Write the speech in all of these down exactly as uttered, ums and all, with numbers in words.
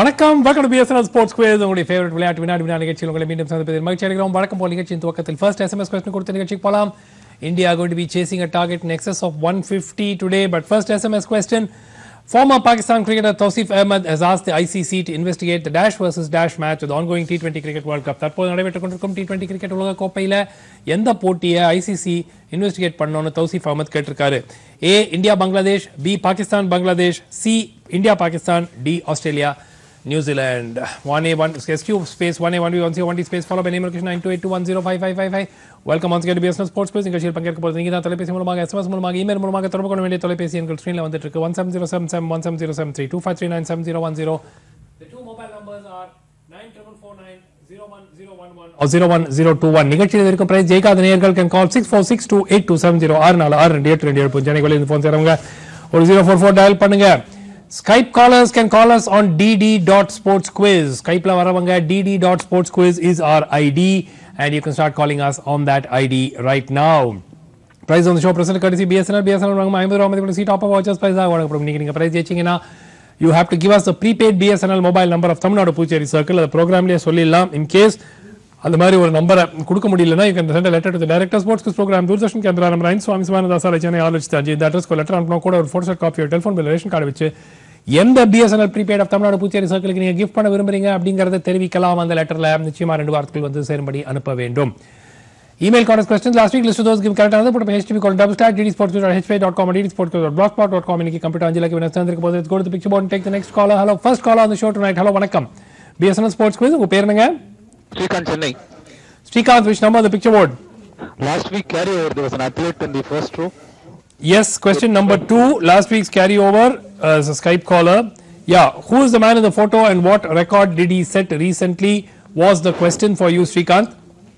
வணக்கம், welcome to B S N L Sports Quiz. உங்களுடைய favourite விளையாட்டு வினாடி வினா நிகழ்ச்சியில் உங்களை மீண்டும் சந்திப்பதில் மகிழ்ச்சி அடைகிறோம். வழக்கம் போல் நிகழ்ச்சியின் துவக்கத்தில் first S M S question கொடுத்த நிகழ்ச்சிக்கு போலாம். India are going to be chasing a target in excess of one fifty today, but first S M S question. Former Pakistan cricketer Tausif Ahmed has asked the I C C to investigate the Dash versus Dash match with the ongoing T twenty Cricket World Cup. தற்போது நடைபெற்றுக் கொண்டிருக்கும் T twenty Cricket உலக கோப்பையில் எந்த போட்டியை I C C investigate பண்ணணும்னு தௌசிஃப் அஹமத் கேட்டிருக்காரு. A. India Bangladesh, B. Pakistan Bangladesh, C. India Pakistan, D. Australia New Zealand. one A one S Q space one A one B one C one D space followed by name location nine two eight two one zero five five five five. Welcome once again to B S N L Sports Quiz. நிகழ்ச்சியில் பங்கேற்க போகிறது நீங்கள் தான். தொலைபேசி மூலமாக S M S மூலமாக email மூலமாக தொடர்பு கொள்ள வேண்டிய தொலைபேசி எண்கள் ஸ்க்ரீனில் வந்துட்டு இருக்கு. one seven zero seven seven one seven zero seven three two five three nine seven zero one zero. The two mobile numbers are nine four four nine zero one zero one one or zero one zero two one. நிகழ்ச்சியில் இருக்கும் price ஜெயிக்காத நேயர்கள் can call six four six two eight two seven zero. ஆறு நாலு ஆறு ரெண்டு எட்டு ரெண்டு ஏழு சென்னை வெளியே ஃபோன் சேரவங்க ஒரு zero four four டயல் பண்ணுங்க. Skype callers can call us on d d dot sports quiz. Skype la varavanga d d dot sports quiz is our I D and you can start calling us on that I D right now. Prize on the show present courtesy B S N L. B S N L வாங்க ஐம்பது ரூபாய் மதிப்புள்ள seat offer vouchers price ஆக வழங்கப்படும். நீங்க நீங்க prize ஜெயிச்சீங்கன்னா you have to give us the prepaid B S N L mobile number of Tamil Nadu Pucheri Circle. அந்த ப்ரோக்ராம்லயே சொல்லிடலாம். In case அந்த மாதிரி ஒரு நம்பரை கொடுக்க முடியலனா you can send a letter to the director sports quiz program Doordarshan Kendra number nine Swami Sivananda Sala Chennai all which the address ko letter அனுப்பணும். கூட ஒரு photostat copy your telephone bill ration card வச்சு எந்த B S N L prepaid of Tamil Nadu Pucheri Circle க்கு நீங்க gift பண்ண விரும்புறீங்க அப்படிங்கறத தெரிவிக்கலாம். அந்த லெட்டர்ல நிச்சயமா ரெண்டு வாரத்துக்குள் வந்து சேரும்படி அனுப்ப வேண்டும். Email contest questions last week list of those give correct answer put up H T T P called double slash d d sports quiz dot h p dot com and d d sports quiz dot blogspot dot com. இன்னைக்கு computer அஞ்சலுக்கு winner தந்திருக்க போது go to the picture board and take the next caller. Hello, first caller on the show tonight. Hello, வணக்கம். B S N L Sports Quiz. உங்க பேர் என்னங்க? Srikanth, Chennai. Srikanth, which number on the picture board? Last week carryover there was an athlete in the first row. Yes, question number two. Last week's carryover uh, as a Skype caller. Yeah, who is the man in the photo and what record did he set recently was the question for you, Srikanth.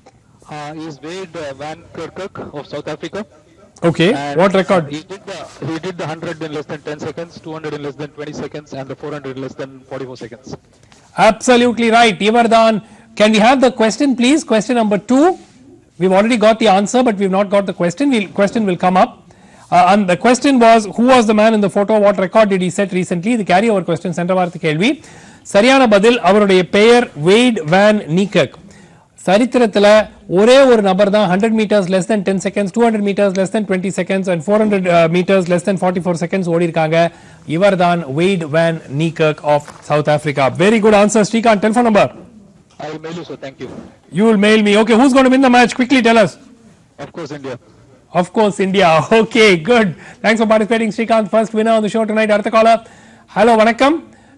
Uh, he is Wade uh, Van Kerkhoff of South Africa. Okay, and what record? He did, the, he did the one hundred in less than ten seconds, two hundred in less than twenty seconds and the four hundred in less than forty-four seconds. Absolutely right. Ivardan, can we have the question please? Question number two. We've already got the answer but we've not got the question. We'll, question will come up. Uh, and the question was, who was the man in the photo? What record did he set recently? The carryover question சென்ற வாரத்து கேள்வி. சரியான பதில் அவருடைய பெயர் Wade Van Niekerk. சரித்திரத்துல ஒரே ஒரு நபர் தான் one hundred meters less than ten seconds, two hundred meters less than twenty seconds and four hundred uh, meters less than forty-four seconds ஓடி இருக்காங்க. இவர்தான் Wade Van Niekerk of South Africa. Very good answer, Srikanth. Telephone number. I will mail you, sir. Thank you. You will mail me. Okay, who's going to win the match? Quickly tell us. Of course, India. Of course, India. Okay, good. Thanks for participating, Srikanth. First winner on the show tonight. அடுத்த caller. Hello, வணக்கம்.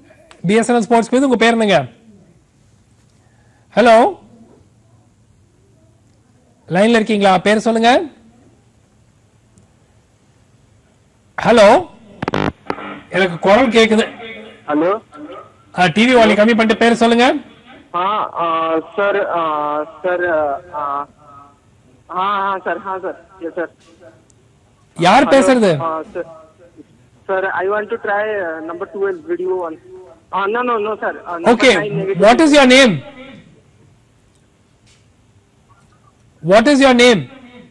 B S N L Sports Quiz. உங்க பேர் என்னங்க? Hello. லைன்ல இருக்கீங்களா? பேர் சொல்லுங்க. Hello. எனக்கு குரல் கேக்குது. ஹலோ. டிவி வால்யூம் கம்மி பண்ணிட்டு பேர் சொல்லுங்க. ஆ சார் சார் हाँ हाँ सर हाँ सर yes sir यार பேசுறது sir sir I want to try uh, number twelve video one uh, no no no sir uh, okay what is your name what is your name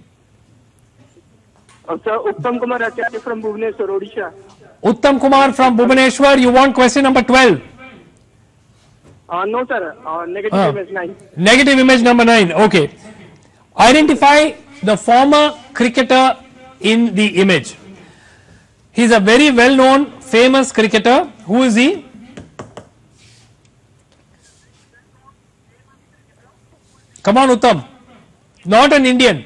uh, sir Uttam Kumar Acharya from Bhubaneswar Odisha Uttam Kumar from Bhubaneswar you want question number twelve uh, no sir uh, negative uh, image nine negative image number nine okay identify the former cricketer in the image. He is a very well known famous cricketer. Who is he? Come on Uttam. Not an Indian.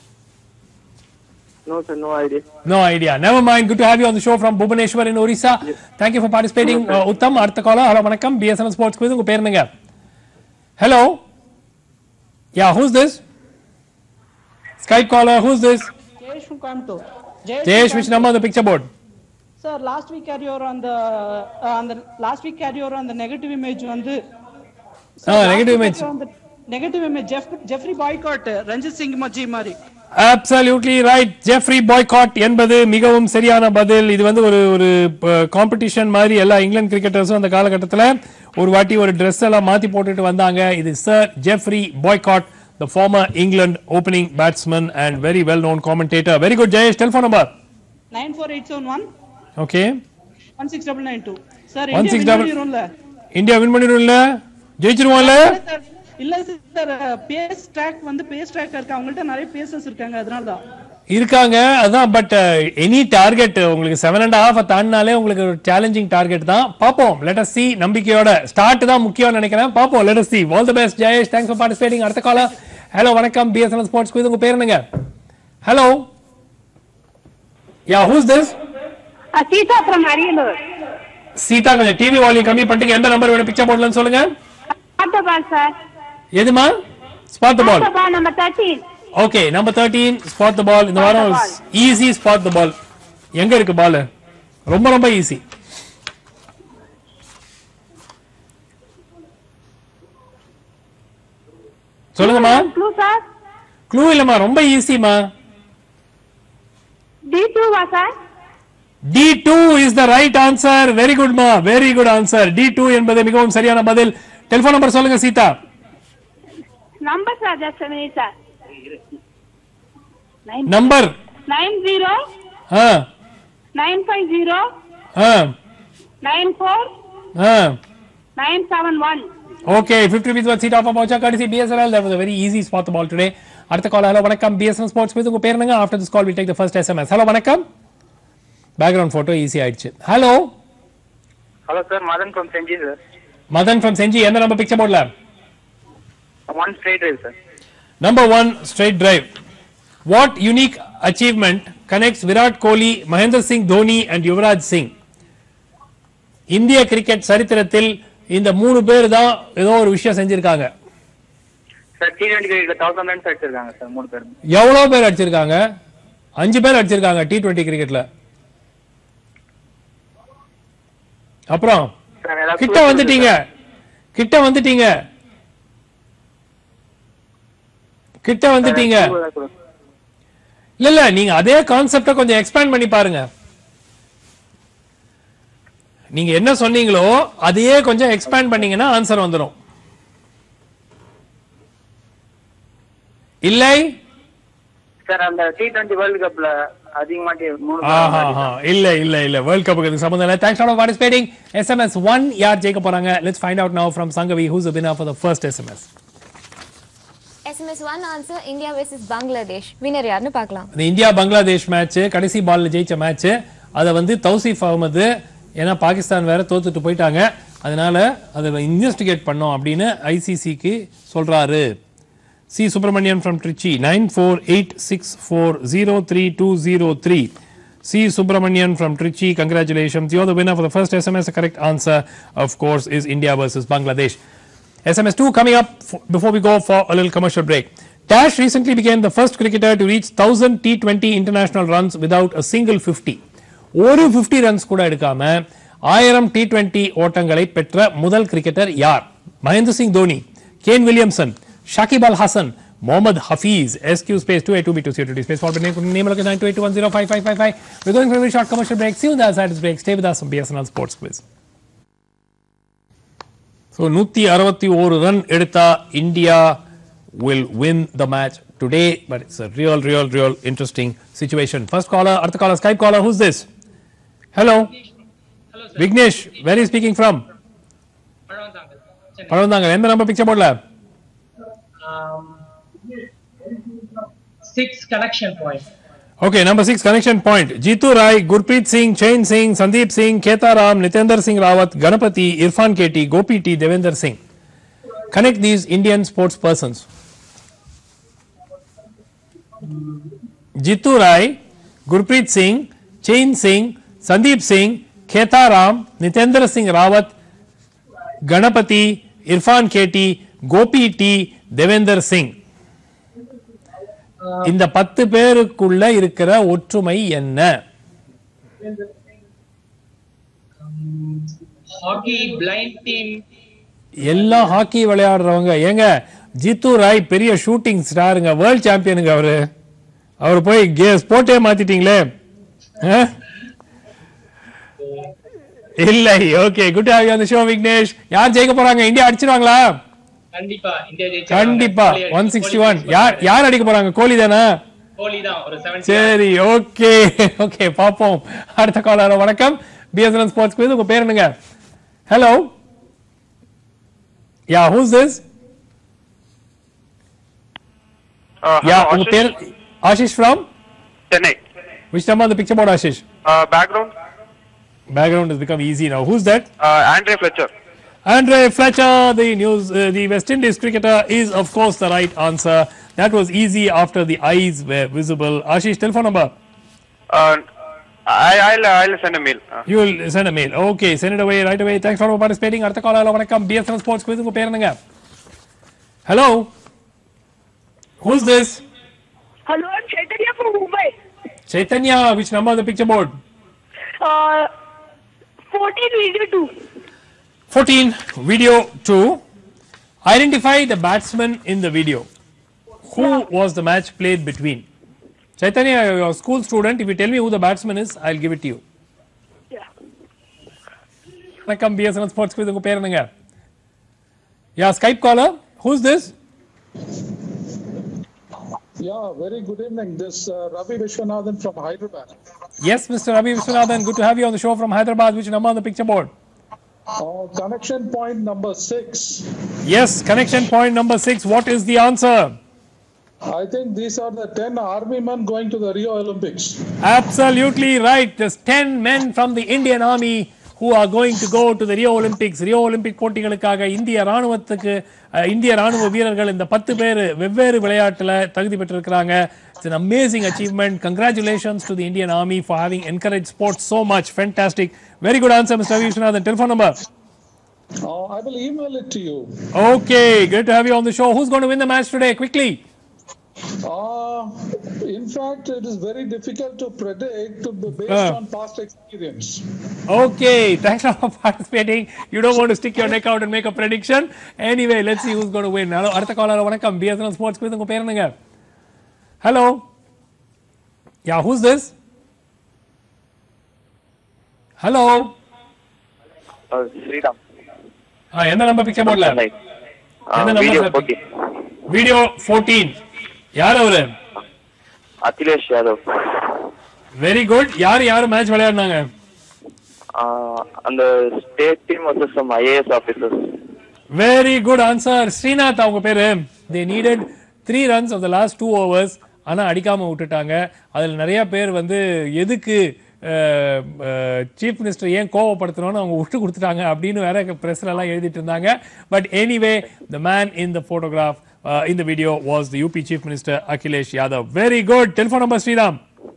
No sir, no idea. No idea. Never mind. Good to have you on the show from Bhubaneswar in Orissa. Yes. Thank you for participating uh, Uttam. Artha caller. Hello vanakkam. B S N L Sports Quiz. Unga per enga? Hello. Yeah, who's this? Skype caller, who's this? Jayesh from Coimbatore. Jayesh, which number on the picture board? Sir, last week carryover on the uh, on the last week carryover on the negative image on the. Sir, ah, negative image. On the negative image, Jeff, Jeffrey Boycott, uh, Ranjit Singh Majimari. Absolutely right. Jeffrey Boycott என்பது மிகவும் சரியான பதில். இது வந்து ஒரு ஒரு competition மாதிரி எல்லா இங்கிலாந்து கிரிக்கெட்டர்ஸும் அந்த காலகட்டத்தில் ஒரு வாட்டி ஒரு ட்ரெஸ் எல்லாம் மாத்தி போட்டுட்டு வந்தாங்க. இது sir Geoffrey Boycott, the former England opening batsman and very well known commentator. Very good, Jayesh. Telephone number nine four eight seven one okay one six nine nine two. Sir, one six India win India win பண்ணிடும்ல, ஜெயிச்சிருவோம்ல. இல்ல sir, pace track வந்து pace track இருக்கு, அவங்கள்ட்ட நிறைய pacers இருக்காங்க, அதனால தான் இருக்காங்க. அதான், பட் எனி டார்கெட் உங்களுக்கு செவன் அண்ட் ஹாஃப் தாண்டினாலே உங்களுக்கு ஒரு சேலஞ்சிங் டார்கெட் தான். பாப்போம், லெட் அஸ் see. நம்பிக்கையோட ஸ்டார்ட் தான் முக்கியம் நினைக்கிறேன். பாப்போம், let us see. All the best Jayesh, thanks for participating. அடுத்த காலர். ஹலோ, வணக்கம், பிஎஸ்என்எல் ஸ்போர்ட்ஸ் குவிஸ். உங்க பேர் என்னங்க? Hello, yeah, who's this? Sita from Ariyalur. Sita, கொஞ்சம் டிவி வால்யூம் கம்மி பண்ணிட்டு எந்த நம்பர் வேணும் பிக்சர் போர்ட்லன்னு சொல்லுங்க. Spot the ball, sir. எதுமா? Spot the ball. Spot the ball number thirteen. Okay, number thirteen, spot the ball. இந்த வாரம் ஈஸி ஸ்பாட் தி பால். எங்க இருக்கு பால்? ரொம்ப ரொம்ப ஈஸி. சொல்லுங்கம்மா. Clue, sir. க்ளூ இல்லம்மா, ரொம்ப ஈஸிமா. D two வா sir? D two is the right answer. Very good ma, very good answer. D two என்பது மிகவும் சரியான பதில். டெலிபோன் நம்பர் சொல்லுங்க Sita. Number sir, just a minute sir. நம்பர் nine zero ah nine five zero ah nine four ah nine seven one. Okay, fifty rupees worth seat offer voucher courtesy B S N L. That was a very easy spot the ball today. அடுத்த call. Hello, வணக்கம், B S N L sports quiz. உங்க பேர் என்னங்க? After this call we'll take the first S M S. Hello, வணக்கம். Background photo easy ஆயிடுச்சு. Hello hello sir, Madan from Senji sir. Madan from Senji. எந்த number picture போர்ட்ல? One straight drive sir. Number one straight drive. What unique achievement connects Virat Kohli, Mahendra Singh Dhoni and Yuvraj Singh? இந்திய cricket சரித்திரத்தில் இந்த மூணு பேர் தான் ஏதோ ஒரு விஷயம் செஞ்சிருக்காங்க. சார், டி டுவெண்ட்டி கிரிக்கெட்ல தௌசண்ட் ரன்ஸ் அடிச்சிருக்காங்க சார் மூணு பேர். எவ்வளவு பேர் அடிச்சிருக்காங்க? அஞ்சு பேர் அடிச்சிருக்காங்க டி டுவெண்ட்டி கிரிக்கெட்ல. அப்புறம் கிட்ட வந்துட்டீங்க, கிட்ட வந்துட்டீங்க, கிட்ட வந்துட்டீங்க. இல்ல இல்ல, நீங்க அதே கான்செப்ட கொஞ்சம் எக்ஸ்பேண்ட் பண்ணி பாருங்க. நீங்க என்ன சொன்னீங்களோ அதையே கொஞ்சம் எக்ஸ்பேண்ட் பண்ணீங்கன்னா ஆன்சர் வந்துடும். இல்லை சார், அந்த டி டுவெண்ட்டி வேர்ல்ட் கப்ல அதிகமா மூணு இல்ல இல்ல இல்ல வேர்ல்ட் கப்புக்கு சம்பந்தம் இல்ல. Thanks for participating. S M S one யார் ஜெயிக்க போறாங்க? Let's find out now from Sangavi who's the winner for the first S M S. S M S one answer India versus Bangladesh. winner யாருன்னு பார்க்கலாம். இந்த India Bangladesh match கடைசி பால்ல ஜெயிச்ச match. அத வந்து தௌசீஃப் அஹமத், ஏன்னா பாகிஸ்தான் வேற தோத்துட்டு போயிட்டாங்க, அதனால அதை இன்வெஸ்டிகேட் பண்ணோம் அப்படின்னு ஐசிசிக்கு சொல்றாரு. C Subramanian from Trichy nine four eight six four zero three two zero three. C Subramanian from Trichy, congratulations, you're the winner for the first S M S. The correct answer of course is India versus Bangladesh. S M S two coming up before we go for a little commercial break. Dash recently became the first cricketer to reach one thousand T twenty international runs without a single fifty. ஒரு fifty runs கூட எடுக்காம ஆயிரம் T twenty ஓட்டங்களை பெற்ற முதல் cricketer யார்? Mahendra Singh Dhoni, Kane Williamson, Shakib Al Hasan, Mohammad Hafiz. S Q space two eight two B two C two D space for name name location nine two eight two one zero five five five five. We're going for a very short commercial break. See you on the other side of this break. Stay with us on B S N L Sports Quiz. So one sixty-one run எடுத்தா India will win the match today, but it's a real real real interesting situation. First caller, அடுத்த caller, Skype caller, who's this? Hello. Hello sir. Vignesh, where are you speaking from? Paravanthangal. Paravanthangal. எந்த number picture போர்ட்ல? Um, six connection point. Okay, number six connection point. Jeetu Rai, Gurpreet Singh, Chain Singh, Sandeep Singh, Keta Ram, Nitendra Singh Rawat, Ganapati, Irfan K T, Gopi T, Devendra Singh. Connect these Indian sports persons. Jeetu Rai, Gurpreet Singh, Chain Singh, Sandeep Singh, Keta Ram, Nitendra Singh Rawat, Ganapati, Irfan K T, Gopi T, Devendra Singh. இந்த பத்து பேருக்குள்ள இருக்கிற ஒற்றுமை என்ன? Hockey blind team. எல்லாம் hockey விளையாடுறவங்க. ஏங்க, ஜீத்து ராய் பெரிய ஷூட்டிங் ஸ்டாருங்க, வேர்ல்ட் சாம்பியனுங்க அவரு. அவர் போய் ஸ்போர்ட்டே மாத்திட்டீங்களே. இல்லை. Okay, good have you on the show Vignesh. யார் ஜெயிக்க போறாங்க? இந்தியா அடிச்சிடுவாங்களா? கண்டிப்பா இந்தியா ஜெயிச்சிடுவாங்க. கண்டிப்பா one sixty-one. யார் யார் அடிக்க போறாங்க? கோலி தானா? கோலி தான் ஒரு seventy. சரி, ஓகே ஓகே, பாப்போம். அடுத்த காலர். வணக்கம், B S N L sports quiz. உங்க பேர் என்னங்க? Hello Yeah, who's this? Uh, Yeah, hello, உங்க பேர் Ashish from Chennai. which number on the picture board, Ashish? Uh, background? Background has become easy now. Who's that? Uh, Andre Fletcher. Andre Fletcher, the news, uh, the West Indies cricketer, is of course the right answer. That was easy after the eyes were visible. Ashish, telephone number. Uh, I, I'll, I'll send a mail. Uh, You will send a mail. Okay, send it away right away. Thanks for participating. Artha call hello vanakkam B S N L Sports quiz unga per enanga? Hello. Who's this? Hello, I'm Chaitanya from Mumbai. Chaitanya, which number on the picture board? Uh, fourteen video two. fourteen, video two. Identify the batsman in the video. Who was the match played between? Chaitanya, you're a school student. If you tell me who the batsman is, I'll give it to you. Yeah. Vanakkam B S N L Sports quiz unga per enanga? Yeah, Skype caller. Who's this? Yeah, very good evening. This uh, Ravi Vishwanathan from Hyderabad. Yes, Mister Ravi Vishwanathan. Good to have you on the show from Hyderabad. Which number on the picture board? Uh, connection point number six. Yes, connection point number six. What is the answer? I think these are the ten army men going to the Rio Olympics. Absolutely right. There's ten men from the Indian Army who are going to go to the Rio Olympics. Rio Olympic போட்டிகளுக்காக இந்திய ராணுவத்துக்கு இந்திய ராணுவ வீரர்கள் இந்த பத்து பேர் வெவ்வேறு விளையாட்டுல தகுதி பெற்றிருக்காங்க. It's an amazing achievement. Congratulations to the Indian Army for having encouraged sports so much. Fantastic. Very good answer, Mister Ravi Vishwanathan. Telephone number. Uh, I will email it to you. Okay, great to have you on the show. Who's going to win the match today? Quickly. Uh, in fact, it is very difficult to predict based Uh. on past experience. Okay, thanks for participating. You don't want to stick your neck out and make a prediction. Anyway, let's see who's going to win. Hello, அடுத்த collar வணக்கம். B S N L Sports quiz உங்க பேர் என்னங்க? Hello. Yeah, who's this? Hello. uh, Sriram. Ah, எந்த number picture போர்ட்ல? Uh, எந்த video நம்பர்? fourteen. Video fourteen. யார் அவரு? Akhilesh Yadav. Very good. யார் யார் மேட்ச் விளையாடுனாங்க? Uh, and the state team versus some I A S officers. Very good answer. Srinath அவங்க பேரு. They needed three runs of the last two overs. ஆனா அடிக்காம விட்டுட்டாங்க. அதுல நிறைய பேர் வந்து எதுக்கு சீஃப் மினிஸ்டர் ஏன் கோவப்படுத்தணும்னு அவங்க விட்டு கொடுத்துட்டாங்க அப்படின்னு வேற பிரஸ்ல எல்லாம் எழுதிட்டு இருந்தாங்க. But anyway the man in the photograph uh, in the video was the U P Chief Minister Akhilesh Yadav. Very good. Telephone number Sriram.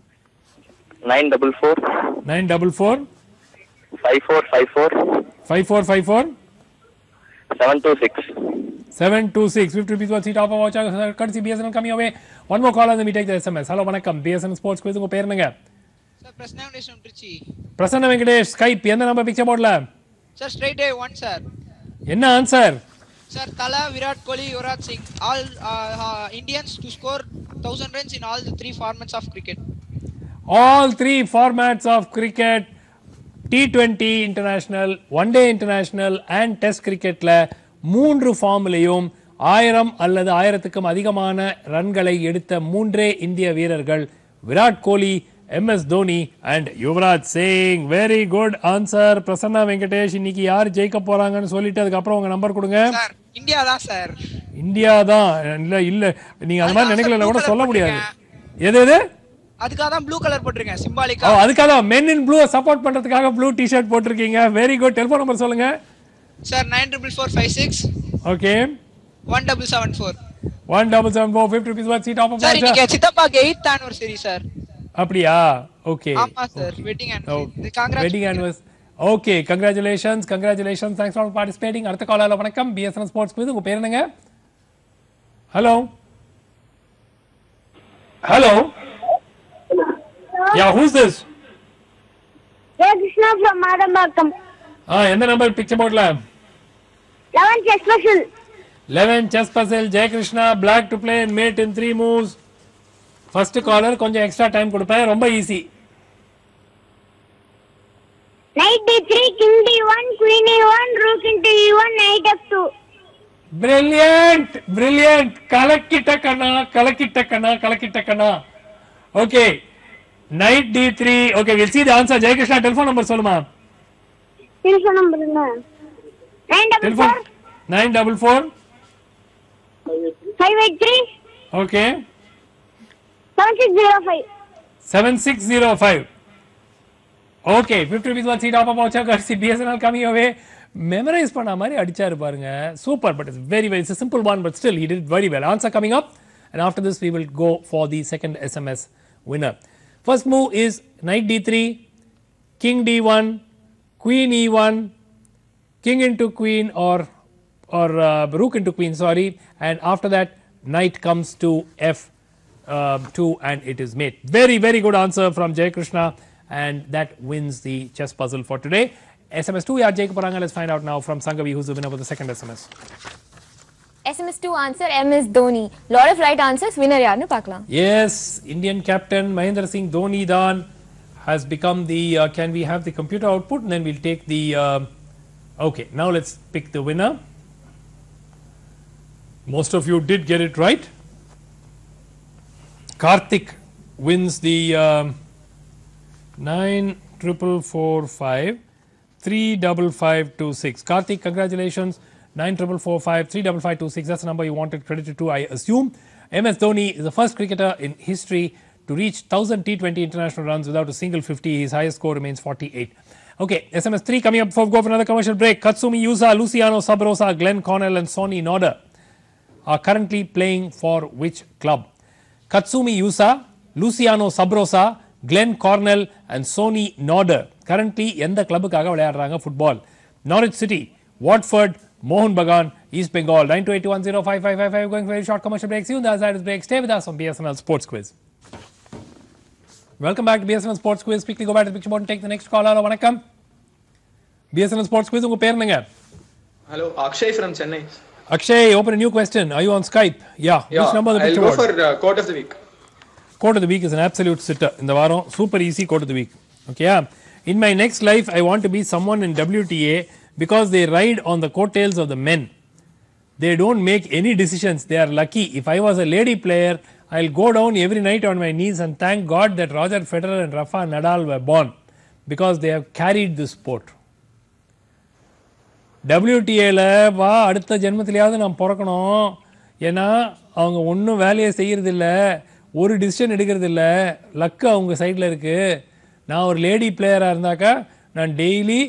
nine double four. nine four four. five four five four. five four five four. seven two six. seven two six. fifty rupees worth seat off of voucher. Courtesy B S N L coming away. One more call and then we take the S M S. Hello, vanakkam. B S N L Sports quiz உங்க பேர் என்னங்க? Sir, Prasanna Venkatesh from Trichy. Prasanna Venkatesh, Skype. எந்த number picture போர்ட்ல? Sir, straight away one, sir. என்ன answer? Sir, Thala, Virat Kohli, Yuvraj Singh, all uh, uh, Indians to score one thousand runs in all the three formats of cricket. All three formats of cricket, T twenty international, one day international and test cricketல மூன்று ஃபார்ம்லயும் ஆயிரம் அல்லது ஆயிரத்துக்கும் அதிகமான ரன்களை எடுத்த மூன்றே இந்திய வீரர்கள் Virat Kohli, M S Dhoni and Yuvraj Singh. Very good answer. Prasanna Venkatesh. இன்னைக்கு யார் ஜெயிக்க போறாங்கன்னு சொல்லிட்டு அதுக்கப்புறம் உங்க நம்பர் கொடுங்க. சார், இந்தியா தான் சார். இந்தியா தான். இல்ல இல்ல நீங்க அது மாதிரி நினைக்கல கூட சொல்ல முடியாது. எது எது? அதுக்காக தான் ப்ளூ கலர் போட்டுருக்கேன் சிம்பாலிக்கா. ஓ, அதுக்காக தான் men in blue சப்போர்ட் பண்றதுக்காக ப்ளூ டி-ஷர்ட் போட்டுருக்கீங்க. Very good. டெலிபோன் நம்பர் சொல்லுங்க. Sir nine four four five six. Okay. one seven seven four. one seven seven four. fifty rupees worth seat off of sir, voucher. இன்னைக்கு சித்தப்பாக்கு eighth anniversary சார். அப்படியா? Okay. ஆமா sir, wedding anniversary. Congrats. Wedding anniversary. Okay, congratulations. Congratulations. Thanks for participating. அடுத்த காலர்ல வணக்கம். B S N L Sports quiz உங்க பேர் என்னங்க? Hello. Hello. Yeah, who's this? Jay Krishna from Madambakam. ஆ, எந்த நம்பர் பிக்சர் போர்ட்ல? eleven chess puzzle. eleven chess puzzle. Jay Krishna, black to play and mate in three moves. First caller கொஞ்சம் extra time கொடுப்பேன். ரொம்ப easy. Knight d three, king d one, queen e one, rook into e one, knight f two. Brilliant, brilliant. கலக்கிட்ட கண்ணா, கலக்கிட்ட கண்ணா, கலக்கிட்ட கண்ணா. Okay. Knight d three. Okay, we'll see the answer. Jay Krishna, telephone number சொல்லுமா? Telephone number என்ன? nine four four. nine double four. five eight three. Okay. seven six zero five. seven six zero five. Okay, fifty rupees worth seat top up voucher courtesy B S N L coming your way. Memorize பண்ண மாதிரி அடிச்சாரு பாருங்க. Super, but it's very very it's a simple one, but still he did very well. Answer coming up, and after this we will go for the second S M S winner. First move is knight d three, king d one, queen e one, king into queen or or uh, rook into queen, sorry, and after that knight comes to f uh, two and it is mate. Very very good answer from Jay Krishna, and that wins the chess puzzle for today. S M S two yaar Jay paranga. Let's find out now from Sangavi who's the winner for the second S M S. S M S two answer M S Dhoni. Lot of right answers. Winner yaarnu paakalam. Yes, Indian captain Mahendra Singh Dhoni Dan has become the uh, can we have the computer output and then we'll take the uh, okay, now let's pick the winner. Most of you did get it right. Karthik wins the um, nine triple four five three double five two six. Karthik, congratulations. nine triple four five three double five two six. That's the number you wanted credited to, I assume. M S Dhoni is the first cricketer in history to reach one thousand T twenty international runs without a single fifty. His highest score remains forty-eight. Okay, S M S three coming up before we go for another commercial break. Katsumi Yusa, Luciano Sabrosa, Glenn Cornell and Sonny Nodder are currently playing for which club? Katsumi Yusa, Luciano Sabrosa, Glenn Cornell and Sonny Nodder currently எந்த கிளப்புக்காக விளையாடுறாங்க football? Norwich City, Watford, Mohun Bagan, East Bengal. Nine two eight two one zero five five five five. Going for a short commercial break. See you on the other side of this break. Stay with us on B S N L Sports Quiz. Welcome back to B S N L Sports Quiz. Quickly go back to the picture board and take the next call. Hello, vanakkam. B S N L Sports Quiz, unga per enanga? Hello, Akshay from Chennai. Akshay, open a new question. Are you on Skype? Yeah. Yeah, which number of the I'll picture go board? for uh, quote of the week. Quote of the week is an absolute sitter in the varam. Super easy quote of the week. Okay, yeah. In my next life, I want to be someone in W T A because they ride on the coattails of the men. They don't make any decisions. They are lucky. If I was a lady player, I'll go down every night on my knees and thank God that Roger Federer and Rafa Nadal were born because they have carried the sport. W T A-ல வா அடுத்த ஜென்மத்திலேயாவது நான் பிறக்கணும். ஏன்னா அவங்க ஒன்றும் வேலையை செய்யறதில்ல, ஒரு டிசிஷன் எடுக்கிறதில்ல, லக்கு அவங்க சைடில் இருக்கு. நான் ஒரு லேடி பிளேயராக இருந்தாக்கா நான் டெய்லி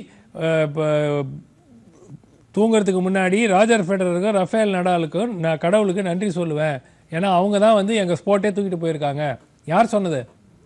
தூங்குறதுக்கு முன்னாடி ராஜர் ஃபெடரருக்கும் ரஃபேல் நடாலுக்கும் நான் கடவுளுக்கு நன்றி சொல்லுவேன். ஏன்னா அவங்க தான் வந்து எங்கள் ஸ்போர்ட்டே தூக்கிட்டு போயிருக்காங்க. யார் சொன்னது?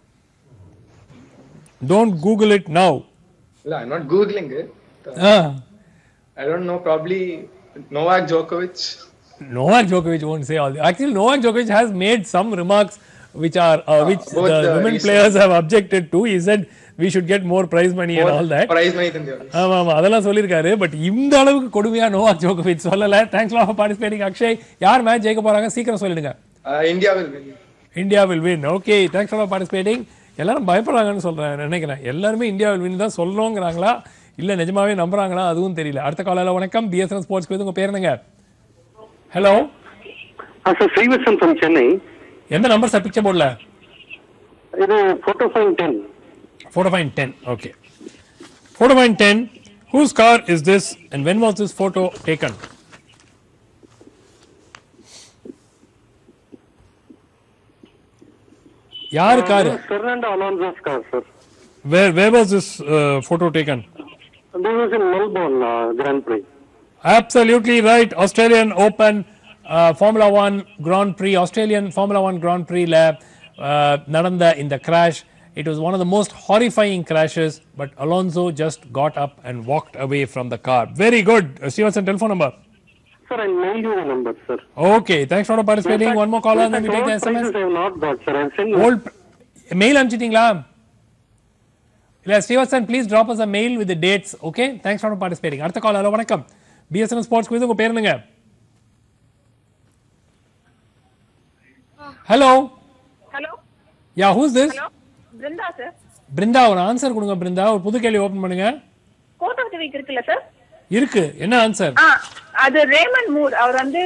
Don't Google it now. No, I'm not Googling it. Ah. I don't know, probably Novak Djokovic. Novak Djokovic won't say all this. Actually, Novak Djokovic has made some remarks which are uh, which uh, the, the women recent. players have objected to. He said we should get more prize money More and all that. Prize money than the others. ஆமா ஆமா அதெல்லாம் சொல்லிருக்காரு. But இந்த அளவுக்கு கொடுமையா Novak ஜோகோவிச் சொல்லல. Thanks for participating Akshay. யார் மேட்ச் ஜெயிக்க போறாங்க சீக்கிரம் சொல்லிடுங்க. Uh, India will win. India will win. Okay, thanks for participating. எல்லாரும் பயப்படுறாங்கன்னு சொல்றேன் நினைக்கிறேன். எல்லாருமே இந்தியா will win தான் சொல்லணும்ங்கறாங்களா இல்ல நிஜமாவே நம்புறாங்களா அதுவும் தெரியல. அடுத்த காலையில வணக்கம் B S N L Sports Quiz. உங்க பேர் என்னங்க? ஹலோ. ஆ சார் ஸ்ரீவத்சன் from சென்னை. எந்த நம்பர் சார் பிக்சர் போர்ட்ல? இது photo fine ten. Photo fine ten. Okay. Photo fine ten. Whose car is this and when was this photo taken? யார் car? Fernando Alonso's car, sir. Where where was this uh, photo taken? This was in Melbourne uh, Grand Prix. Absolutely right. Australian Open uh, Formula One Grand Prix, Australian Formula One Grand Prix la uh, நடந்த இந்த crash. It was one of the most horrifying crashes, but Alonso just got up and walked away from the car. Very good. Uh, Stevenson, telephone number. Sir, I'll mail you the number, sir. Okay, thanks for participating. Fact, One more caller and then we take the S M S. I have not got, sir. I'll send you. Old mail அனுப்பிச்சிட்டீங்களா? இல்ல Stevenson please drop us a mail with the dates. Okay, thanks for participating. அடுத்த call. Hello வணக்கம். B S N L Sports Quiz. உங்க பேர் என்னங்க? Hello. Hello. Yeah, who's this? Hello. Brinda, sir. Brinda, ஒரு answer கொடுங்க Brinda. ஒரு புது கேள்வி ஓபன் பண்ணுங்க. கோட் ஆஃப் தி வீக் இருக்குல்ல சார்? இருக்கு. என்ன ஆன்சர்? ஆ அது ரேமன் மூர். அவர் வந்து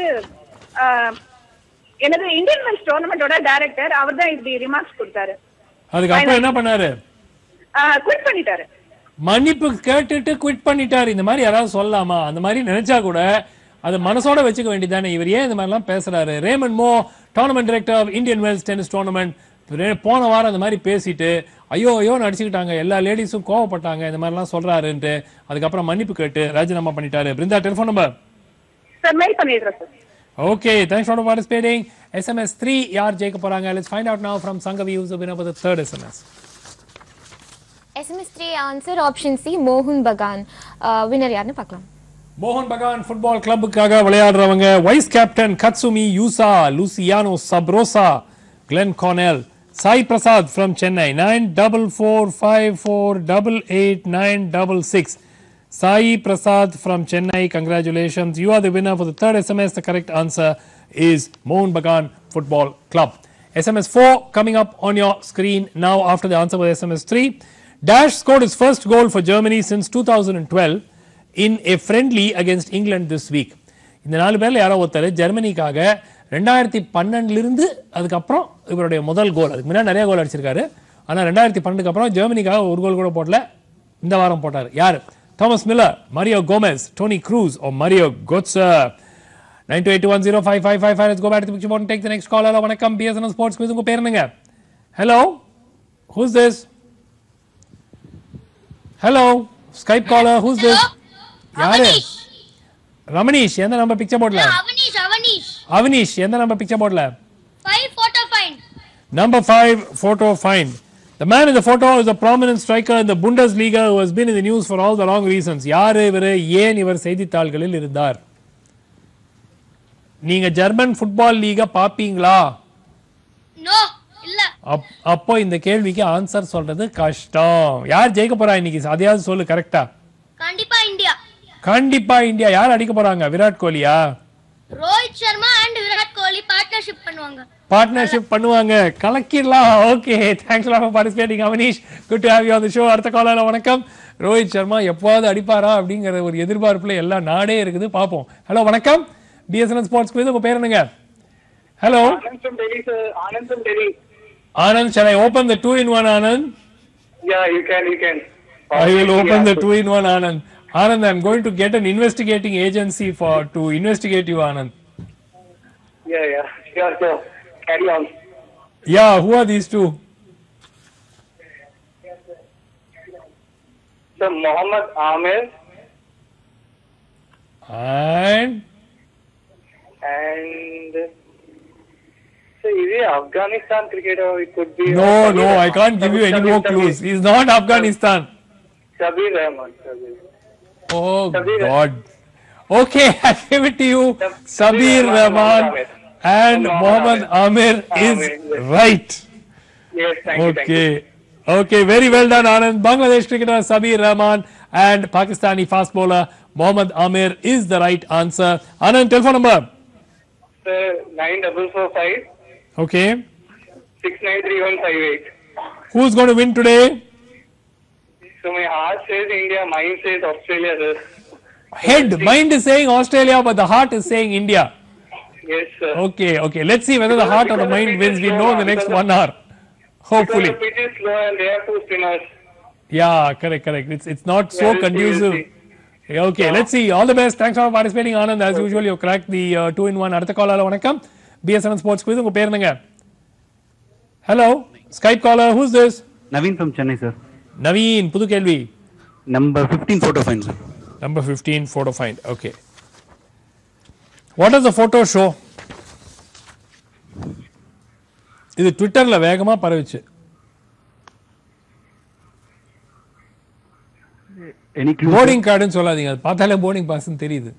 எனது இந்தியன் மென்ஸ் டோர்னமெண்டோட டைரக்டர். அவர் தான் இப்படி ரிமார்க்ஸ் கொடுத்தாரு. அதுக்கு அப்புறம் என்ன பண்ணாரு? குவிட் பண்ணிட்டாரு. மன்னிப்பு கேட்டுட்டு குவிட் பண்ணிட்டாரு. இந்த மாதிரி யாராவது சொல்லலாமா? அந்த மாதிரி நினைச்சா கூட அது மனசோட வச்சுக்க வேண்டியதானே. இவர் ஏன் இந்த மாதிரிலாம் பேசுறாரு? Raymond Moore, tournament director of Indian Wells tennis tournament, போன வாரம் அந்த மாதிரி பேசிட்டு ஐயோ ஐயோ நடிச்சுக்கிட்டாங்க, எல்லா லேடிஸும் கோவப்பட்டாங்க, இந்த மாதிரிலாம் சொல்றாருன்ட்டு அதுக்கப்புறம் மன்னிப்பு கேட்டு ராஜினாமா பண்ணிட்டாரு. Brinda, telephone number sir mail பண்ணிடுறேன் sir. Okay, thanks for participating. S M S three யார் ஜெயிக்க போறாங்க? Let's find out now from Sangavi, who's the winner for the third S M S. S M S three answer option C, Mohun Bagan. Winner யாருன்னு பார்க்கலாம். மோகன் Bagan football கிளப்புக்காக விளையாடுறவங்க vice captain Katsumi Yusa, Luciano Sabrosa, Glen Cornell, Sai Prasad from Chennai, nine double four five four double eight nine double six. Sai Prasad from Chennai, congratulations. You are the winner for the third S M S. The correct answer is Mohun Bagan Football Club. S M S four coming up on your screen now after the answer for S M S three. Dash scored his first goal for Germany since two thousand twelve in a friendly against England this week. இந்த நாலு பேர்ல யாரோ ஒருத்தர் ஜெர்மனிக்காக ரெண்டாயிரத்தி பன்னெண்டுல இருந்து அதுக்கப்புறம் இவருடைய முதல் கோல், அதுக்கு முன்னாடி நிறைய கோல் அடிச்சிருக்காரு, ஆனா ரெண்டாயிரத்தி பன்னெண்டுக்கு அப்புறம் ஜெர்மனிக்காக ஒரு கோல் கூட போடல, இந்த வாரம் போட்டார். யாரு? Thomas Miller, Mario Gomez, Tony Cruz or Mario Götze. nine two eight two one zero five five five five. Let's go back to the picture board and take the next call. Hello, vanakkam, B S N L Sports Quiz. Unga per enga? Hello? Who's this? Hello? Skype caller, who's this? Yaare? Ramanish, endha number picture board la? Avanish, Avanish. Avanish, endha number picture board la? five photo find. Number five, photo find. The man in the photo is a prominent striker in the Bundesliga who has been in the news for all the wrong reasons. யாரு இவரு? ஏன் இவர் செய்தித்தாள்களில் இருந்தார்? நீங்க German football லீக பாப்பீங்களா? No, இல்ல. அப்போ இந்த கேள்விக்கு ஆன்சர் சொல்றது கஷ்டம். யார் ஜெயிக்க போறா இன்னைக்கு? அதையாவது சொல்லு கரெக்டா. கண்டிப்பா இந்தியா. கண்டிப்பா இந்தியா. யார் அடிக்க போறாங்க? விராட் கோலியா? ரோஹித் சர்மா and விராட் கோலி பார்ட்னர்ஷிப் பண்ணுவாங்க. பார்ட்னர்ஷிப் பண்ணுவாங்க. கலக்கிடலாம். Okay, thanks for participating Avanish. Good to have you on the show. அடுத்த காலர் வணக்கம். ரோஹித் சர்மா எப்பவாவது அடிப்பாரா அப்படிங்கிற ஒரு எதிர்பார்ப்புல எல்லா நாடே இருக்குது, பாப்போம். ஹலோ வணக்கம், B S N L Sports Quiz. உங்க பேர் என்னங்க? Hello Anand from Delhi, sir. Anand from Delhi. Anand, shall I open the two in one, Anand? Yeah, you can, you can. I will open the two in one, Anand. Anand, I'm going to get an investigating agency for to investigate you, Anand. Yeah, yeah. Sure, sure. Carry on. Yeah, who are these two? Sir, Mohammad Amir And? and so is he Afghanistan cricketer? It could be. No, no, I can't give you any more clues. He's not Afghanistan. Sabir Rahman. Sabir. Oh Sabir God. Okay, I give it to you. Sabir Rahman and Mohammad Amir is right. Yes, thank you. Thank you. Okay. Okay, very well done, Anand. Bangladesh cricketer Sabir Rahman and Pakistani fast bowler Mohammad Amir is the right answer. Anand, telephone number. Sir, nine double four five Okay. six nine three one five eight. Who's going to win today? So my heart says India, mind says Australia, sir. Head, mind is saying Australia, but the heart is saying India. Yes, sir. Okay, okay. Let's see whether the heart or the mind wins. We know in the next one hour. Hopefully. Because the pitch is slow and they have two spinners. Yeah, correct, correct. It's it's not so Yeah, we'll see, conducive. we'll see. Yeah, okay, let's see. All the best. Thanks for participating, Anand. As usual, you cracked the uh, two in one. அடுத்த collar வணக்கம். B S N L Sports Quiz. உங்க பேர் என்னங்க? Hello. Skype caller. Who's this? Naveen from Chennai, sir. Naveen, புது கேள்வி. Number fifteen photo find, sir. Number fifteen photo find. Okay. What does the photo show? இது ட்விட்டர்ல வேகமா பரவிச்சு. Any clue? Boarding கார்டுன்னு சொல்லாதீங்க. அது பார்த்தாலே போர்டிங் பாஸ்ன்னு தெரியுது.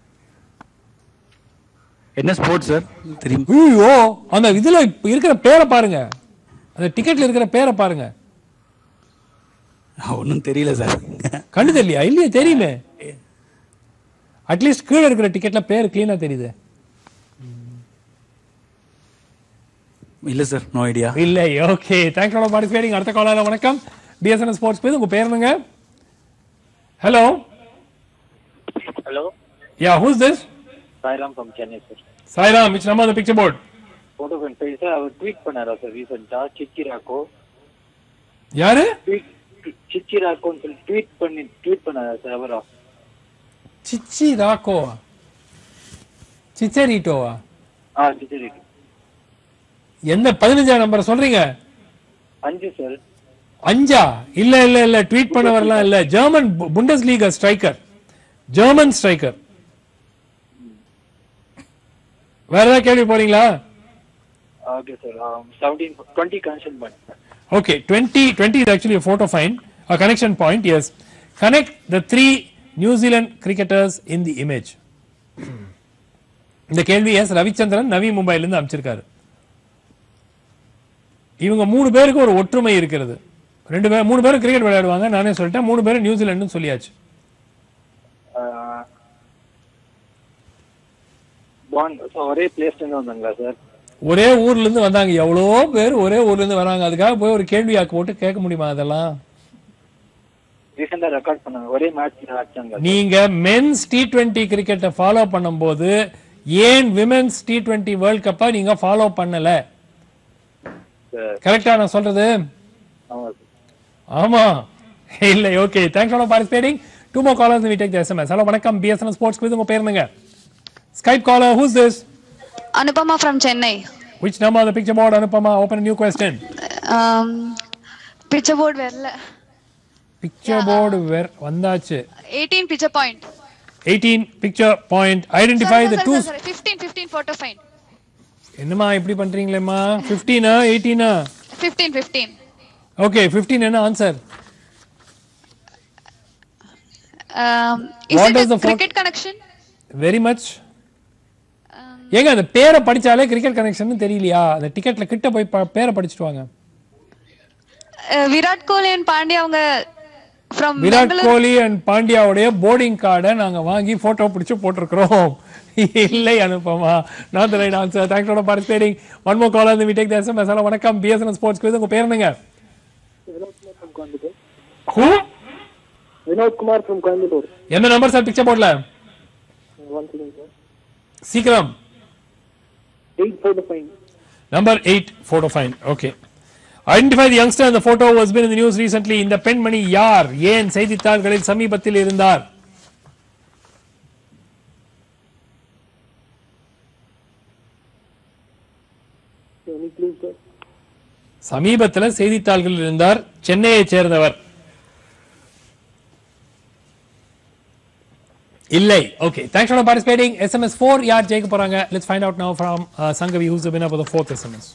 என்ன ஸ்போர்ட்ஸ் சார்? தெரியும். ஐயோ, அந்த இதுல இருக்கிற பேரை பாருங்க. அந்த டிக்கெட்ல இருக்கிற பேரை பாருங்க. ஒன்றும் தெரியல சார். கண்டு தெரியலையா? இல்லையே, தெரியுமே. அட்லீஸ்ட் கீழே இருக்கிற டிக்கெட்ல பேர் கிளீனா தெரியுது. இல்ல சார், நோ ஐடியா. இல்லை. Okay, thanks for participating. அடுத்த காலர் வணக்கம். B S N L Sports Quiz. உங்க பேர் என்னங்க? Hello. Hello. Yeah, who's this? Sairam from Chennai, sir. Sairam, which number on the picture board? Photo friend, sir. அவர் tweet பண்ணாரா sir ரீசெண்டா? சிச்சிராக்கோ. யாரு? சிச்சிராக்கோன்னு சொல்லி ட்வீட் பண்ணி ட்வீட் பண்ணாரா சார் அவரா? சிச்சிராக்கோ. சிச்சரிட்டோவா? ஆ சிச்சரிட்டோ. என்ன பதினஞ்சாம் நம்பர் சொல்றீங்க? அஞ்சு சார். அஞ்சா? இல்ல இல்ல இல்ல ட்வீட் பண்ண வரலாம் இல்ல. German Bundesliga striker, German striker. வேற ஏதாவது கேள்வி போறீங்களா? Okay sir. seventeen twenty connection point. Okay, twenty twenty is actually a photo find, a connection point. Yes, connect the three New Zealand cricketers in the image. இந்த கேள்வி S Ravichandran நவி மும்பைல இருந்து அமைச்சிருக்காரு. இவங்க மூணு பேருக்கு ஒரு ஒற்றுமை இருக்கிறது. ரெண்டு பேர் மூணு பேரும் கிரிக்கெட் விளையாடுவாங்க. நானே சொல்லிட்டேன், மூணு பேரும் நியூசிலாந்து சொல்லியாச்சு. ஒரே பிளேஸ்ல இருந்து வந்தாங்களா சார்? ஒரே ஊர்ல இருந்து வந்தாங்க. எவ்வளோ பேர் ஒரே ஊர்ல இருந்து வராங்க. அதுக்காக போய் ஒரு கேள்வியாக்கு போட்டு கேட்க முடியுமா? அதெல்லாம் ரீசெண்டா ரெக்கார்ட் பண்ணாங்க. ஒரே மேட்ச்ல ஆச்சாங்க. நீங்க மென்ஸ் டி டுவெண்ட்டி கிரிக்கெட்டை ஃபாலோ பண்ணும்போது ஏன் விமென்ஸ் டி டுவெண்ட்டி வேர்ல்ட் கப்பை நீங்க ஃபாலோ பண்ணல? கரெக்டா நான் சொல்றது? ஆமா இல்ல? Okay, thanks for participating. Two more callers we take the SMS. Hello வணக்கம், பிஎஸ்என்எல் ஸ்போர்ட்ஸ் குவிஸ். உங்க பேர் என்னங்க? Skype caller, who's this? Anupama from Chennai. Which number on the picture board, Anupama? Open a new question. Um, picture board verla. Picture yeah. board where vandachu. eighteen picture point. eighteen picture point. Identify sorry, the sorry, two. Sorry, fifteen fifteen photo find. என்னமா இப்படி பண்றீங்களேம்மா? fifteen ஆ eighteen ஆ? fifteen fifteen. Okay, fifteen என்ன answer? Um, is what it is a the cricket connection? Very much. ஏங்க அந்த பேரை படிச்சாலே cricket connection தெரியலையா? அந்த டிக்கெட்ல கிட்ட போய் பேரை படிச்சுட்டு வாங்க. விராட் கோலி அண்ட் பாண்டியா அவங்க from விராட் கோலி அண்ட் பாண்டியாவுடைய போர்டிங் கார்டை நாங்க வாங்கி போட்டோ பிடிச்சு போட்டுருக்கோம். இல்லை அனுப்பமா, not the right answer. Thanks for participating. One more call and then we take the S M S. Hello வணக்கம், பிஎஸ்என்எல் ஸ்போர்ட்ஸ் குவிஸ். உங்க பேர் என்னங்க? Who? வினோத் குமார் from கோயம்புத்தூர். என்ன நம்பர் சார் பிக்சர் போர்ட்ல? சீக்கிரம். eight photo find. Number eight photo find. Okay. Identify the youngster in the photo who has been in the news recently. இந்த பெண்மணி யார்? ஏன் செய்தித்தாள்களில் சமீபத்தில் இருந்தார்? சமீபத்தில் செய்தித்தாள்களில் இருந்தார். சென்னையை சேர்ந்தவர். இல்லை. Okay, thanks for participating. S M S four யார் ஜெயிக்க போறாங்க? Let's find out now from uh, Sangavi, who's the winner for the fourth S M S.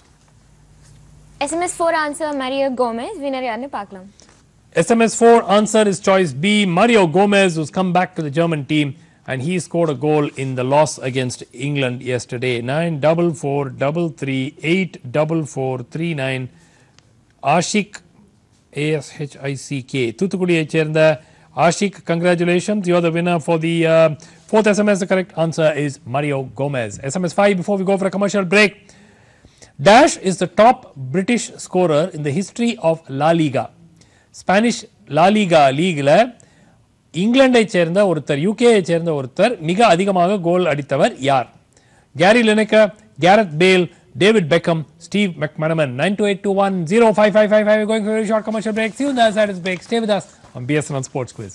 S M S four answer Mario Gomez. Winner யாருன்னு பார்க்கலாம். S M S four answer is choice B, Mario Gomez, who's come back to the German team and he scored a goal in the loss against England yesterday. nine four four three three eight four four three nine. Ashik, A S H I C K, தூத்துக்குடியை சேர்ந்த Ashik, congratulations, you're the winner for the uh, fourth S M S. The correct answer is Mario Gomez. S M S five, before we go for a commercial break. Dash is the top British scorer in the history of La Liga. Spanish La Liga லீக்ல இங்கிலாந்தை சேர்ந்த ஒருத்தர், யூகேயை சேர்ந்த ஒருத்தர் மிக அதிகமாக goal அடித்தவர் யார்? Gary Lineker, Gareth Bale, David Beckham, Steve McManaman. nine two eight two one zero five five five five. We're going for a short commercial break. See you on the other side of this break. Stay with us on B S N L Sports Quiz.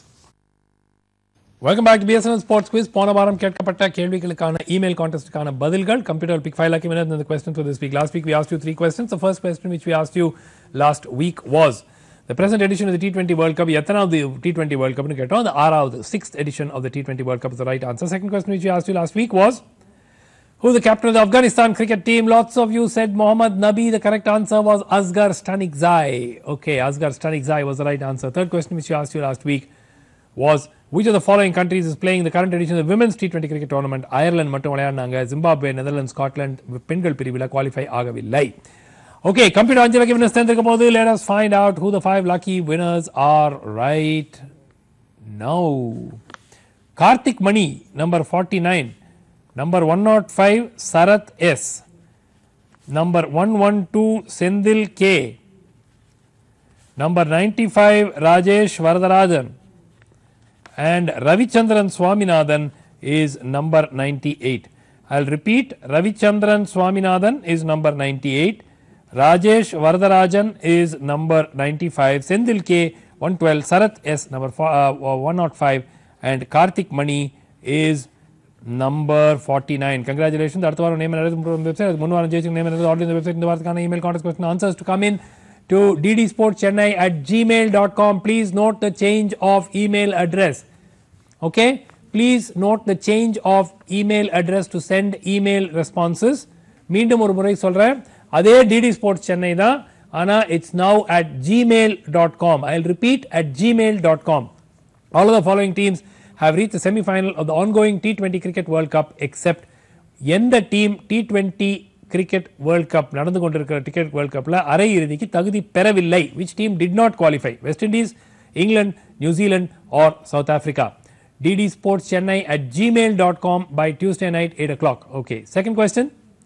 Welcome back to B S N L Sports Quiz. போன வாரம் கேட்கப்பட்ட கேள்விகளுக்கான email contestக்கான பதில்கள் computer pick five lakh minutes and the questions for this week. Last week we asked you three questions. The first question which we asked you last week was the present edition of the T twenty World Cup. எத்தனாவது T twenty World Cup னு கேட்டோம். The ஆறாவது sixth edition of the T twenty World Cup is the right answer. Second question which we asked you last week was who is the captain of the Afghanistan cricket team? Lots of you said Mohammad Nabi. The correct answer was Asghar Stanikzai. Okay, Asghar Stanikzai was the right answer. Third question which we asked you last week was which of the following countries is playing the current edition of the women's T twenty cricket tournament? Ireland மட்டும் விளையாடுனாங்க. Zimbabwe, Netherlands, Scotland பெண்கள் பிரிவில் qualify ஆகவில்லை. Okay, computer அஞ்சு lucky winners தெரிந்திருக்கும் போது let us find out who the five lucky winners are right now. Karthik Mani, number forty-nine. Number one oh five, Sarath S. Number one twelve, Sendil K. Number ninety-five, Rajesh Varadarajan. And Ravichandran Swaminathan is number ninety-eight. I'll repeat, Ravichandran Swaminathan is number ninety-eight. Rajesh Varadarajan is number ninety-five. Sendil K, one twelve. Sarath S, number uh, one oh five. And Karthik Mani is Number forty-nine. Congratulations. அடுத்த வாரம் name என்ன website முன் வாரம் ஜெயிச்சு name என்ன audio website இந்த வாரத்துக்கான email contact question answers to come in to d d sports chennai at gmail dot com. Please note the change of email address. Okay? Please note the change of email address to send email responses. மீண்டும் ஒரு முறை சொல்றேன், அதே d d sports chennai தான், ஆனா it's now at gmail dot com. I'll repeat, at gmail dot com. All of the following teams have reached the semi-final of the ongoing T twenty Cricket World Cup except எந்த team T twenty Cricket World Cup நடந்து கொண்டிருக்கிற ticket world கப்ல அரை இறுதிக்கு தகுதி பெறவில்லை? Which team did not qualify? West Indies, England, New Zealand or South Africa? D D Sports Chennai at gmail dot com by Tuesday night eight o'clock. Okay, second question.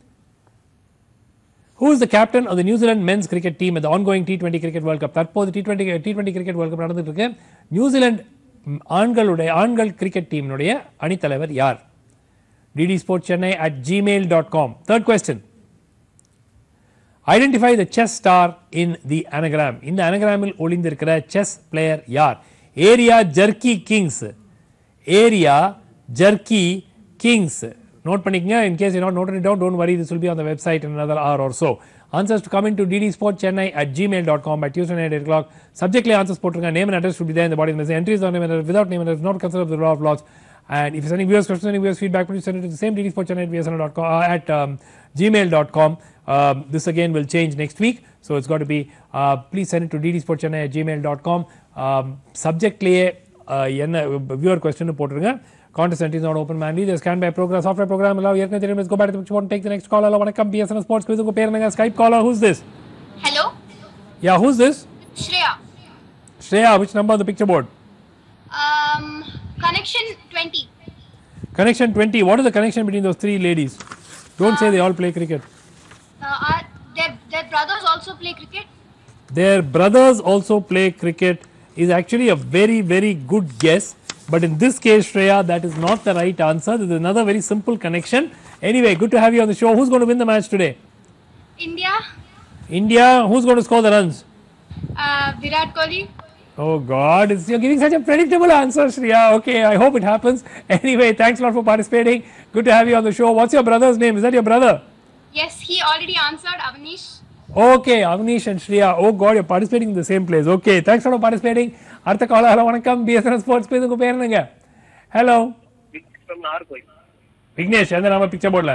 Who is the captain of the New Zealand men's cricket team at the ongoing T twenty Cricket World Cup? தற்போது T twenty T twenty Cricket World Cup நடந்துட்டு இருக்கு. New Zealand ஆண்களுடைய ஆண்கள் cricket டீமினுடைய அணித்தலைவர் யார்? D D Sports Chennai at gmail dot com. Third question. Identify the chess star in the anagram. இந்த anagramமில் ஒளிந்திருக்கிற chess player யார்? Area Jerky Kings. Area Jerky Kings. Note பண்ணிக்கங்க. In case you not noted it down, don't worry, this will be on the website in another hour or so. Answers to come into D D Sports Chennai at gmail dot com by Tuesday night eight o'clock. Subject line answers போட்டுருங்க. Name and address should be there in the body of the message. Entries on name and address without name and address not considered the law of laws. And if you're sending viewers questions, sending viewers feedback, please send it to the same D D Sports Chennai at v s n l dot com uh, at um, gmail dot com. Um, this again will change next week, so it's got to be uh, please send it to d d sports chennai at gmail dot com. Um, subject liye enna viewer question போட்டுருங்க. Contest entry is not open manually. There's scan by program software program. Allow ஏற்கனவே தெரியும். Let's go back to the picture board and take the next call. Hello, வணக்கம் B S N L Sports Quiz. உங்க பேர் என்னங்க? Skype caller. Who's this? Hello. Yeah, who's this? Shreya. Shreya, which number on the picture board? Um, connection twenty. Connection twenty. What is the connection between those three ladies? Don't uh, say they all play cricket. Uh, are their, their brothers also play cricket? Their brothers also play cricket is actually a very, very good guess. But in this case, Shreya, that is not the right answer. This is another very simple connection. Anyway, good to have you on the show. Who's going to win the match today? India. India. Who's going to score the runs? Uh, Virat Kohli. Oh God, it's, you're giving such a predictable answer, Shreya. Okay, I hope it happens. Anyway, thanks a lot for participating. Good to have you on the show. What's your brother's name? Is that your brother? Yes, he already answered, Avnish. Okay, Avnish and Shreya. Oh God, you're participating in the same place. Okay, thanks for participating. அடுத்த collar. Hello வணக்கம். B S N L Sports Quiz. உங்க பேர் என்னங்க? Hello Vignesh. எந்த number picture போர்ட்ல?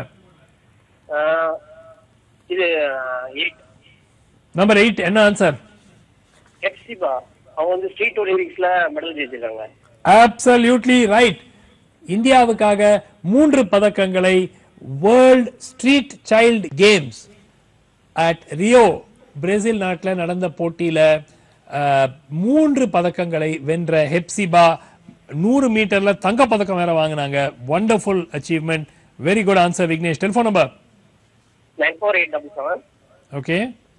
இது number eight. என்ன answer? எக்ஸிபா. அவங்க வந்து ஸ்ட்ரீட் ஒலிம்பிக்ஸ்ல மெடல் ஜெயிச்சிருக்காங்க. Absolutely right. இந்தியாவுக்காக மூன்று பதக்கங்களை world street child games at Rio Brazil நாட்டில் நடந்த போட்டியில மூன்று பதக்கங்களை வென்ற ஹெப்சிபா நூறு மீட்டர்ல தங்க பதக்கம் வேற வாங்கினாங்க. Wonderful achievement. Very good answer Vignesh. Telephone number nine four eight seven seven. Okay.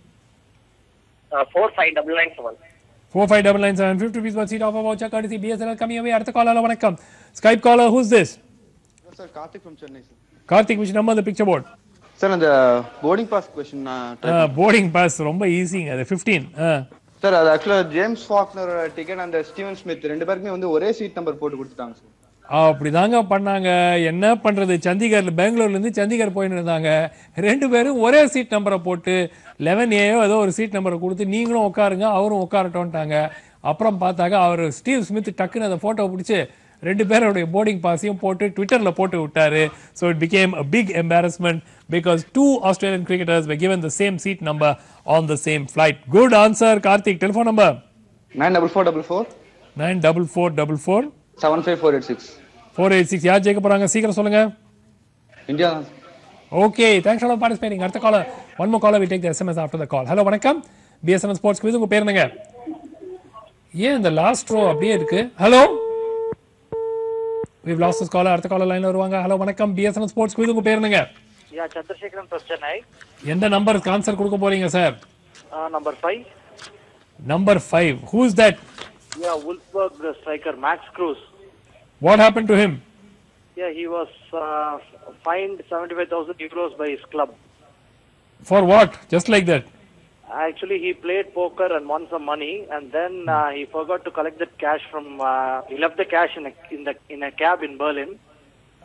four five nine nine seven. four five nine nine seven. fifty rupees per seat offer voucher courtesy B S N L coming away. அடுத்த collar. Hello வணக்கம். Skype caller. Who's this? Sir, Karthik from Chennai, sir. Karthik, which number on the picture board? Sir, on the boarding pass question. Uh, boarding pass ரொம்ப ஈஸிங்க. அது fifteen. Sir அது ஆக்சுவலா James Faulkner ticket அந்த Steven Smith ரெண்டு பேருக்குமே வந்து ஒரே seat number போட்டு கொடுத்துட்டாங்க சார். அப்படிதாங்க பண்ணாங்க. என்ன பண்றது, சண்டிகர்ல பெங்களூர்ல இருந்து சண்டிகர் போயிட்டு இருந்தாங்க. ரெண்டு பேரும் ஒரே சீட் நம்பரை போட்டு லெவன் ஏயோ ஏதோ ஒரு சீட் நம்பரை கொடுத்து நீங்களும் உட்காருங்க அவரும் உட்காரட்டோன்ட்டாங்க. அப்புறம் பார்த்தாங்க அவர் ஸ்டீவ் ஸ்மித் டக்குன்னு அந்த போட்டோ பிடிச்சி ரெண்டு பேருடைய போர்டிங் பாஸையும் போட்டு ட்விட்டர்ல போட்டு விட்டாரு. So it became a big embarrassment because two Australian cricketers were given the same seat number on the same flight. Good answer, Karthik. Telephone number nine four four four four nine four four four four seven five four eight six four eight six. யார் ஜெயிக்க போறாங்க சீக்கிரம் சொல்லுங்க. India. Okay, thanks for participating. அடுத்த caller. One more caller will take the S M S after the call. Hello வணக்கம். B S N L Sports Quiz. உங்க பேர் என்னங்க? ஏன் இந்த லாஸ்ட் ரோ அப்படியே இருக்கு? Hello. We've lost this caller. அடுத்த caller line வருவாங்க. ஹலோ வணக்கம். B S N L Sports Quiz. உங்க பேர் என்னங்க? யா சந்திரசேகரன் from Chennai. எந்த நம்பருக்கு ஆன்சர் கொடுக்க போறீங்க sir? number five. Number five. Who is that? Yeah, Wolfsburg striker Max Cruz. What happened to him? Yeah, he was uh, fined seventy-five thousand euros by his club. For what? Just like that? Actually, he played poker and won some money, and then uh, he forgot to collect that cash from. Uh, he left the cash in a in the in a cab in Berlin.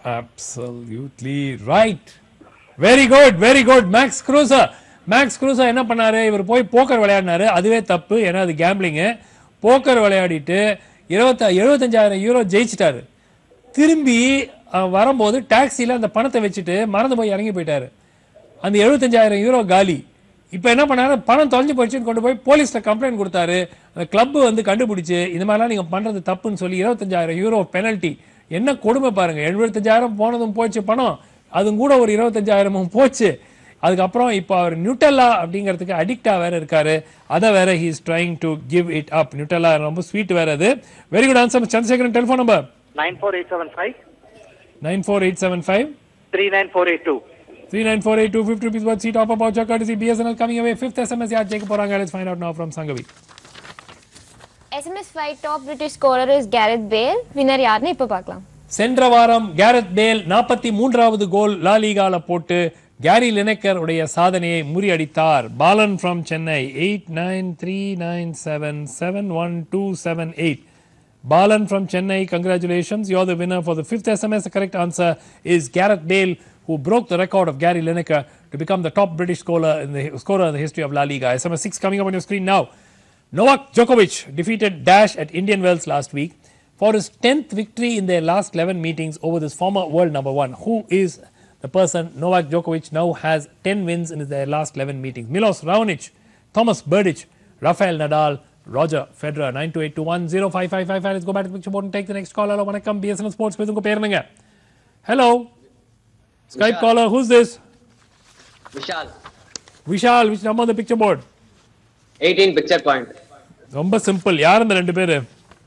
Absolutely right. Very good, very good. Max Kruse. Max Kruse என்ன பண்ணாரு? இவர் போய் poker விளையாடினாரு. அதுவே தப்பு. ஏன்னா அது gambling. Poker விளையாடிட்டு எழுபத்தஞ்சாயிரம் யூரோ ஜெயிச்சிட்டாரு. திரும்பி வரும்போது டாக்ஸில அந்த பணத்தை வச்சுட்டு மறந்து போய் இறங்கி போயிட்டாரு. அந்த எழுபத்தஞ்சாயிரம் யூரோ காலி. இப்போ என்ன பண்ணாரு? பணம் தொலைஞ்சு போயிடுச்சுன்னு கொண்டு போய் போலீஸ்ல கம்ப்ளைண்ட் கொடுத்தாரு. அந்த கிளப் வந்து கண்டுபிடிச்சு இந்த மாதிரிலாம் நீங்க பண்றது தப்புன்னு சொல்லி இருபத்தஞ்சாயிரம் யூரோ பெனல்டி. என்ன கொடுமை பாருங்க. எழுபத்தஞ்சாயிரம் போனதும் போச்சு பணம், அதுவும் கூட ஒரு இருபத்தஞ்சாயிரமும் போச்சு. அதுக்கப்புறம் இப்போ அவர் நியூட்டெல்லா அப்படிங்கிறதுக்கு அடிக்டா வேற இருக்காரு. அதை வேற he is trying to give it up. நியூட்டெல்லா ரொம்ப ஸ்வீட் வேற அது. Very good answer. Chandrasekaran telephone number nine four eight seven five nine four eight seven five three nine four eight two three nine four eight two fifty rupees worth seat top up voucher courtesy B S N L coming away. Fifth S M S yaar check poranga. Let's find out now from Sangavi. S M S five top British scorer is Gareth Bale. Winner யார்னு இப்ப பார்க்கலாம். சென்ற வாரம் Gareth பேல் நாற்பத்தி மூன்றாவது கோல் லா லீகால போட்டு carry Lineker உடைய சாதனையை முறியடித்தார். Balan from Chennai eight nine three nine seven seven one two seven eight. Balan from Chennai, congratulations. You're the winner for the fifth S M S. The correct answer is Gareth Bale, who broke the record of Gary Lineker to become the top British scorer in the scorer in the history of La Liga. S M S six coming up on your screen now. Novak Djokovic defeated Dash at Indian Wells last week for his tenth victory in their last eleven meetings over this former world number one. Who is the person? Novak Djokovic now has ten wins in their last eleven meetings. Milos Raonic, Thomas Berdych, Rafael Nadal, Roger Federer. Nine two eight two one zero five five five five. Let's go back to the picture board and take the next call. Hello, vanakkam B S N L Sports with unga per enga. Hello, Skype Vishal. Caller, who's this? Vishal. Vishal, which number on the picture board? eighteen picture point. ரொம்ப simple. யார் அந்த ரெண்டு பேரு?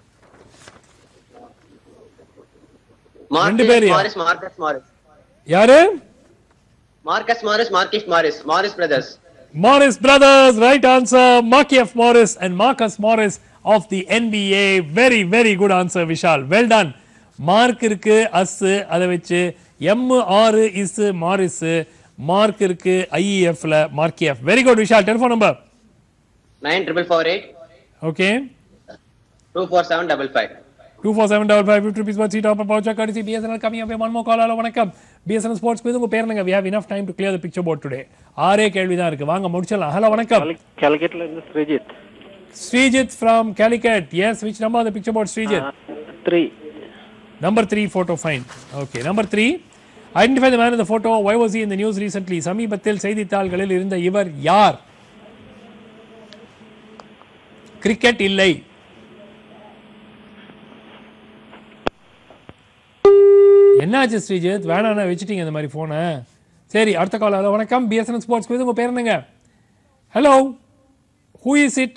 ரெண்டு பேரு Morris, Marcus Morris. யாரு? Marcus Morris, Marcus Morris, Morris brothers. Morris brothers, right answer. Markieff Morris and Marcus Morris of the N B A. Very very good answer Vishal. Well done. Mark இருக்கு as அதை வச்சு M R is Morris, Mark இருக்கு I E F ல Markieff. Very good Vishal. Telephone number nine four four eight. Okay. two four seven five five. two four seven five five fifty rupees worth seat top up voucher courtesy B S N L coming up. One more call. Hello vanakkam B S N L Sports with unga per enga. We have enough time to clear the picture board today. ஆறே கேள்வி தான் இருக்கு. வாங்க முடிச்சலாம். Hello vanakkam. Calicut la Srijit. Srijit from Calicut. Yes, which number on the picture board Srijit? Uh, three. Number three photo find. Okay, number three. Identify the man in the photo. Why was he in the news recently? சமீபத்தில் செய்தித்தாள்களில் இருந்த இவர் யார்? Cricket இல்லை. என்னாச்சு ஸ்ரீஜித்? வேணாண்ணா வச்சுட்டீங்க இந்த மாதிரி போனை. சரி, அடுத்த கால். ஹலோ வணக்கம் B S N L Sports உங்க பேர் என்னங்க? Hello, who is it?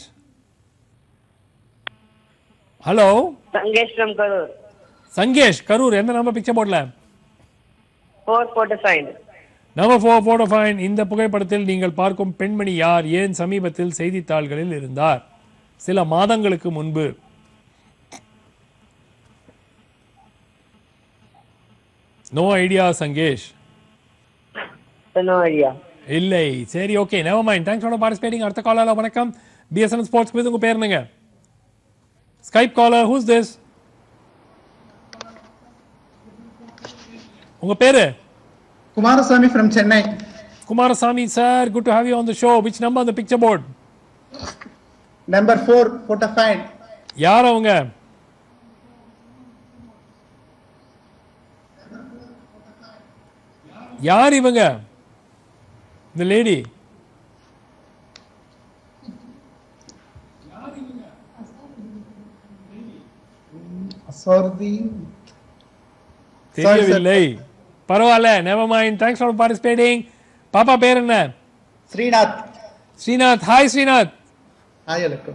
Hello, Sangesh from Karur. Sangesh Karur. எந்த நம்பர் பிக்சர் போர்ட்ல? four photo find. Number four photo find. இந்த புகைப்படத்தில் நீங்கள் பார்க்கும் பெண்மணி யார்? ஏன் சமீபத்தில் செய்தித்தாள்களில் இருந்தார்? சில மாதங்களுக்கு முன்பு. No idea Sangesh. No idea. இல்லை. சரி, ஓகே, never mind. Thanks for participating. அடுத்த காலர். வணக்கம் B S N L Sports with உங்க பேர் என்னங்க? Skype caller, who's this? உங்க பேரு? Kumarasamy from Chennai. Kumarasamy sir, good to have you on the show. Which number on the picture board? Number four photo find. யார் அவங்க? யார் இவங்க? The lady. Sorry. தெரியவில்லை. பரவாயில்ல, never mind. Thanks for participating. பாப்பா பேர் என்ன? Srinath. Srinath. Hi Srinath. Hi Alakko.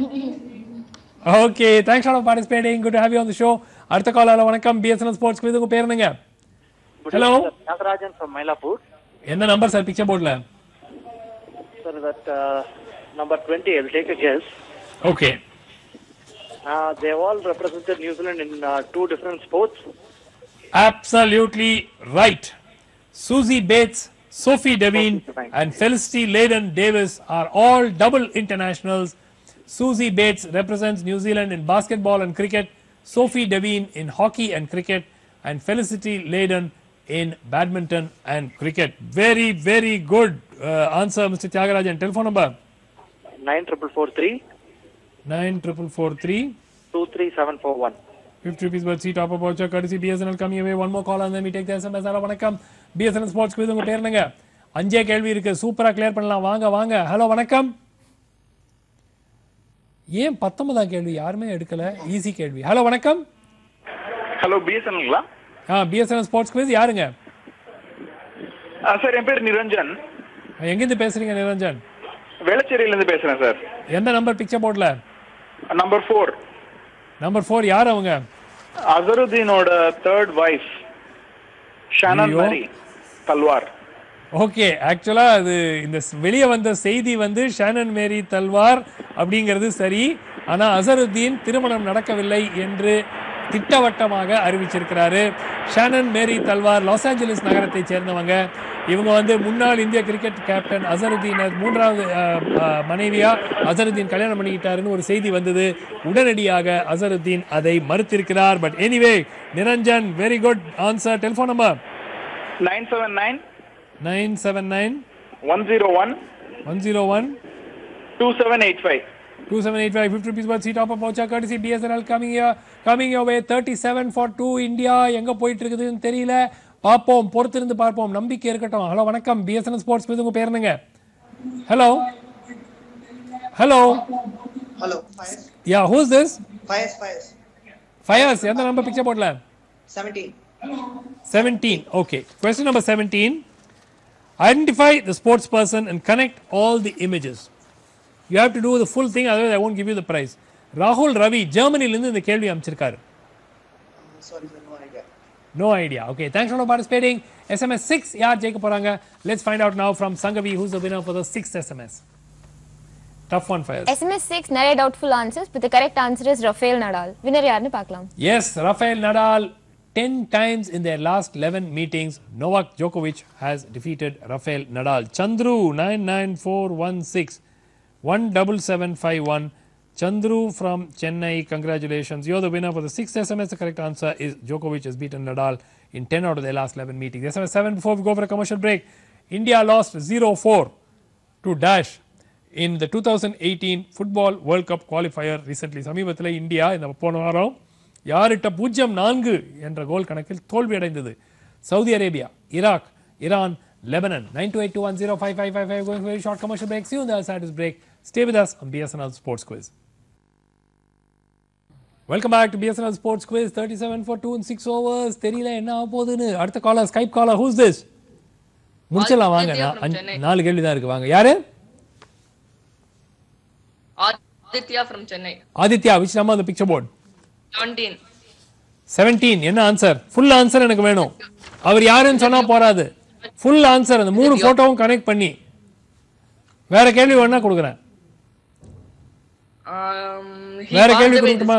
Okay, thanks for participating. Good to have you on the show. அடுத்த காலர். வணக்கம் B S N L Sports with உங்க பேர் என்னங்க? Hello. Nagarajan from Mylapore. என்ன number sir picture போர்ட்ல? Sir, that uh, number twenty. I'll take a guess. Okay. Uh, they have all represented New Zealand in uh, two different sports. Absolutely right. Susie Bates, Sophie Devine and Felicity Layden Davis are all double internationals. Susie Bates represents New Zealand in basketball and cricket. Sophie Devine in hockey and cricket. and felicity laden in badminton and cricket. Very, very good uh, answer, Mister Tyagarajan. Telephone number? nine triple four three. nine triple four three. two three seven four one. fifty rupees worth seat top-up voucher courtesy B S N L coming away. One more call and then we take the S M S. Hello, vanakkam. B S N L Sports Quiz உங்க பேர் என்னங்க? அஞ்சே கேள்வி இருக்கு. சூப்பரா clear பண்ணலாம். வாங்க வாங்க. ஹலோ வணக்கம். ஏன் பத்தொன்பதாம் கேள்வி யாருமே எடுக்கல? ஈஸி கேள்வி. ஹலோ வணக்கம். ஹலோ பிஎஸ்என்எல்ங்களா? ஆ பிஎஸ்என்எல் ஸ்போர்ட்ஸ் குவிஸ் யாருங்க? சார் என் பேர் நிரஞ்சன். எங்க இருந்து பேசுறீங்க நிரஞ்சன்? வேளச்சேரியில இருந்து பேசுறேன் சார். எந்த நம்பர் பிக்சர் போர்ட்ல? Number four. நம்பர் four யார் அவங்க? அசருதீனோட third wife Shannon Mary Talwar. Okay, ஆக்சுவலா அது இந்த வெளியே வந்த செய்தி வந்து ஷானன் மேரி தல்வார் அப்படிங்கிறது சரி. ஆனா அசருதீன் திருமணம் நடக்கவில்லை என்று திட்டவட்டமாக அறிவிச்சிருக்கிறாரு. Shannon Mary Talwar Los Angeles நகரத்தை சேர்ந்தவங்க. இவங்க வந்து முன்னாள் இந்திய கிரிக்கெட் கேப்டன் அசருதீன் மூன்றாவது மனைவியா அசருதீன் கல்யாணம் பண்ணிக்கிட்டாருன்னு ஒரு செய்தி வந்தது. உடனடியாக அசருதீன் அதை மறுத்திருக்கிறார். But anyway Niranjan, very good answer. Telephone number nine seven nine nine seven nine one zero one one zero one two seven eight five. two seven eight five. fifty rupees worth seat top-up voucher courtesy B S N L coming here coming your way. thirty-seven for two. India எங்க போயிட்டு இருக்குதுன்னு தெரியல. பாப்போம், பொறுத்திருந்து பார்ப்போம். நம்பிக்கை இருக்கட்டும். Hello வணக்கம். B S N L sports quiz உங்க பேர் என்னங்க? Hello hello hello yeah, who is this? Fayaz Fayaz Fayaz எந்த நம்பர் பிக்சர் போடல? seventeen. seventeen. Okay. Question number seventeen. Identify the sports person and connect all the images. You have to do the full thing, otherwise I won't give you the prize. Rahul Ravi, Germany இருந்து இந்த கேள்வி அமைச்சிருக்காரு. Sorry sir, no idea. No idea. Okay, thanks for participating. S M S six யார் ஜெயிக்க போறாங்க? Let's find out now from Sangavi who's the winner for the sixth S M S. Tough one for us. S M S six நிறைய doubtful answers, but the correct answer is Rafael Nadal. Winner யாருன்னு பார்க்கலாம். Yes, Rafael Nadal. ten times in their last eleven meetings, Novak Djokovic has defeated Rafael Nadal. Chandru nine nine four one six one seven seven five one. Chandru from Chennai, congratulations. You're the winner for the sixth S M S. The correct answer is Djokovic has beaten Nadal in ten out of their last eleven meetings. S M S seven before we go for a commercial break. India lost zero four to Dash in the two thousand eighteen Football World Cup qualifier recently. சமீபத்தில் India இந்த போன வாரம் யாரிட்ட பூஜ்ஜியம் நான்கு என்ற கோல் கணக்கில் தோல்வி அடைந்தது. Saudi Arabia, Iraq, Iran, Lebanon. nine two eight two one zero five five five five. Going for a very short commercial break. See you on the other side of this break. Stay with us on B S N L Sports Quiz. Welcome back to B S N L Sports Quiz. thirty-seven for two and six overs. தெரியல என்ன ஆக போகுதுன்னு. அடுத்த caller, Skype caller. Who's this? முடிச்சலாம் வாங்க. நாலு கேள்வி தான் இருக்கு. வாங்க. யாரு? Aditya from Chennai. Aditya, which number on the picture board? seventeen. seventeen. என்ன ஆன்சர்? ஃபுல் ஆன்சர் எனக்கு வேணும். அவர் யாருன்னு சொன்னா போறாது. ஃபுல் ஆன்சர் அந்த மூணு போட்டோவும் கனெக்ட் பண்ணி. வேற கேள்வி வேணா கொடுக்குறேன். வேற கேள்வி கொடுக்கணுமா?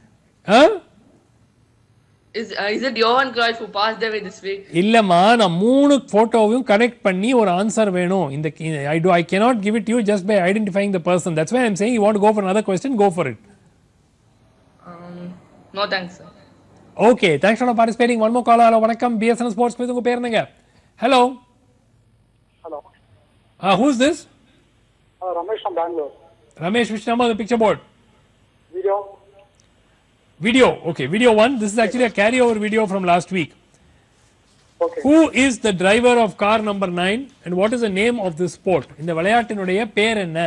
Is uh, is it Johan Cruyff who passed away this week? இல்லம்மா, நான் மூணு போட்டோவையும் கனெக்ட் பண்ணி ஒரு ஆன்சர் வேணும். இந்த I do I cannot give it to you just by identifying the person. That's why I'm saying you want to go for another question, go for it. Um, no thanks sir. Okay, thanks for participating. One more call. Hello, வணக்கம். B S N L Sports Quiz உங்க பேர் என்னங்க? Hello. Hello. Ah, uh, who's this? Uh, Ramesh from Bangalore. Ramesh, which number on the picture board? Video. Video. Okay, video one. This is actually a carryover video from last week. Okay. Who is the driver of car number nine and what is the name of this sport? இந்த விளையாட்டினுடைய பேர் என்ன?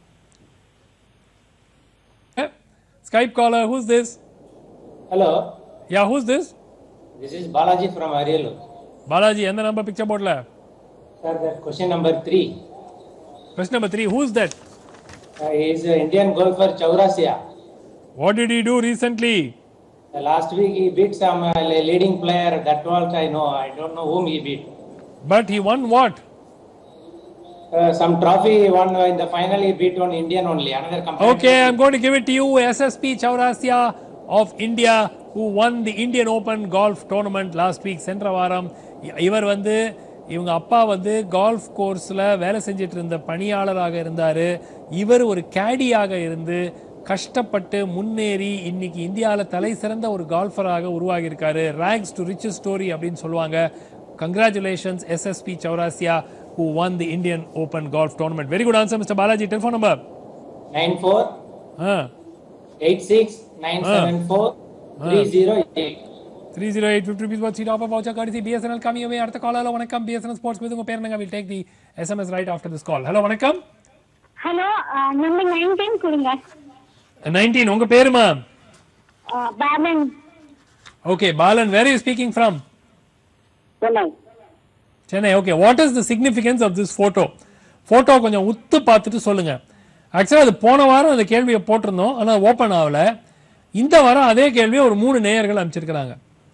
Skype caller, who's this? Hello. Yeah, who's this? This is Balaji from Arielu. Balaji, எந்த number picture board la? Sir, that question number three. Question number three, who's that? Uh, he is an Indian golfer Chaurasia. What did he do recently? Uh, last week he beat some uh, leading player. That was I know. I don't know whom he beat. But he won what? Uh, some trophy he won uh, in the final. He beat one Indian only. Another company. Okay, I'm going to give it to you. S S P Chaurasia of India, who won the Indian Open golf tournament last week. சென்ற வாரம் இவர் வந்து இவங்க அப்பா வந்து golf கோர்ஸ்ல வேலை செஞ்சிட்டு இருந்த பணியாளராக இருந்தாரு. இவர் ஒரு கேடியாக இருந்து கஷ்டப்பட்டு முன்னேறி இன்னைக்கு இந்தியாவில் தலை சிறந்த ஒரு கால்ஃபராக உருவாகி இருக்காரு. rags to riches story அப்படின்னு சொல்லுவாங்க. Congratulations S S P Chaurasia who won the Indian Open Golf Tournament. Very good answer, Mister Balaji. Telephone number nine four eight six nine seven four three zero eight. three zero eight fifty rupees worth seat offer voucher courtesy B S N L coming away. Artha call. Hello, vanakkam. B S N L Sports quiz unga per enga. We'll take the S M S right after this call. Hello, vanakkam. Hello, uh, number nineteen கொடுங்க. nineteen unga per ma? Uh, Balan. Okay, Balan, where are you speaking from? Chennai. Chennai. Okay, what is the significance of this photo? Photo கொஞ்சம் உத்து பார்த்துட்டு சொல்லுங்க. ஆக்சுவலா அது போன வாரம் அந்த கேள்வியை போட்டிருந்தோம், ஆனா ஓபன் ஆகல. இந்த வாரம் அதே கேள்வியை ஒரு மூணு நேயர்கள் அனுப்பிச்சிருக்காங்க.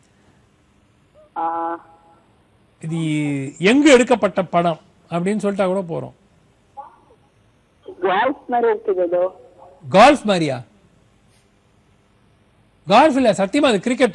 இது எங்க எடுக்கப்பட்ட படம் அப்படின்னு சொல்லிட்டா கூட போறோம். கால்ஃப் மாதிரி இருக்குது. கால்ஃப் மாதிரியா? கால்ஃப் இல்ல, சத்தியமா அது கிரிக்கெட்.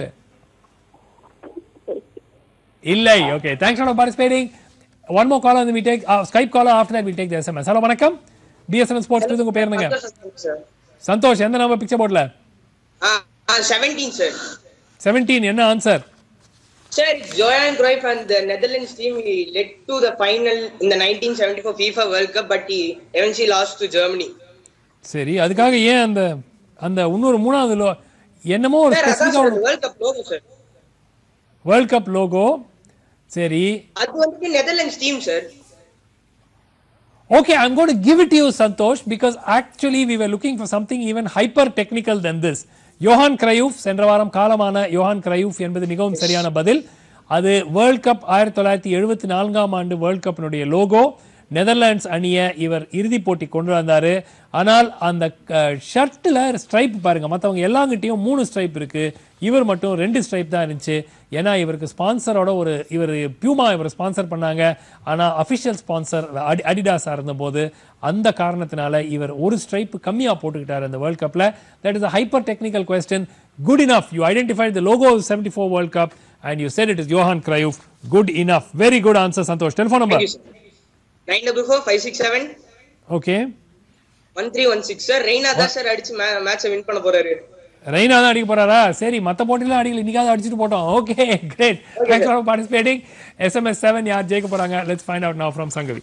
இல்லை. Okay, thanks for participating. One more call and then we take uh, Skype caller. After that we'll take the S M S. Hello, vanakkam. B S N L Sports quiz unga per enga? Santosh, எந்த number picture போர்ட்ல? Ah, seventeen sir. seventeen என்ன answer? Sir, Johan Cruyff and the Netherlands team he led to the final in the nineteen seventy-four FIFA World Cup, but he eventually lost to Germany. சரி, அதுக்காக ஏன் அந்த அந்த இன்னொரு மூணாவது என்னமோ ஒரு ஸ்பெசிஃபிக்கா ஒரு World Cup logo sir. World Cup logo. சரி, அது வந்து Netherlands team sir. Okay, I'm going to give it to you, Santosh, because actually we were looking for something even hyper technical than this. Johan Cruyff, சென்ற வாரம் காலமான Johann கிரையூஃப் என்பது மிகவும் சரியான பதில். அது வேர்ல்ட் கப் ஆயிரத்தி தொள்ளாயிரத்தி எழுபத்தி நான்காம் ஆண்டு வேர்ல்ட் கப்பினுடைய லோகோ. நெதர்லாண்ட்ஸ் அணியை இவர் இறுதி போட்டி கொண்டு வந்தாரு. ஆனால் அந்த ஷர்ட்டில் ஸ்ட்ரைப் பாருங்க, மற்றவங்க எல்லாங்கிட்டையும் மூணு ஸ்ட்ரைப் இருக்கு, இவர் மட்டும் ரெண்டு ஸ்ட்ரைப் தான் இருந்துச்சு. ஏன்னா இவருக்கு ஸ்பான்சரோட ஒரு இவர் பியூமா இவர் ஸ்பான்சர் பண்ணாங்க, ஆனால் அஃபிஷியல் ஸ்பான்சர் அடிடாஸாக இருந்தபோது அந்த காரணத்தினால இவர் ஒரு ஸ்ட்ரைப் கம்மியாக போட்டுக்கிட்டார் அந்த வேர்ல்ட் கப்பில். That is a hyper technical question. Good enough. You identified the logo of seventy four world cup and you said it is Johan Cruyff. Good enough. Very good answer, Santosh. Telephone number nine double four five six seven. Okay. one three one six sir. Raina தான் sir அடிச்சு மேட்சை win பண்ண போறாரு. ரெய்னா தான் அடிக்க போறாரா? சரி, மத்த போட்டில அடிக்கல, இன்னைக்காவது அடிச்சிட்டு போட்டோம். Okay, great. Thanks for participating. S M S seven யார் ஜெயிக்க போறாங்க? Let's find out now from Sangavi.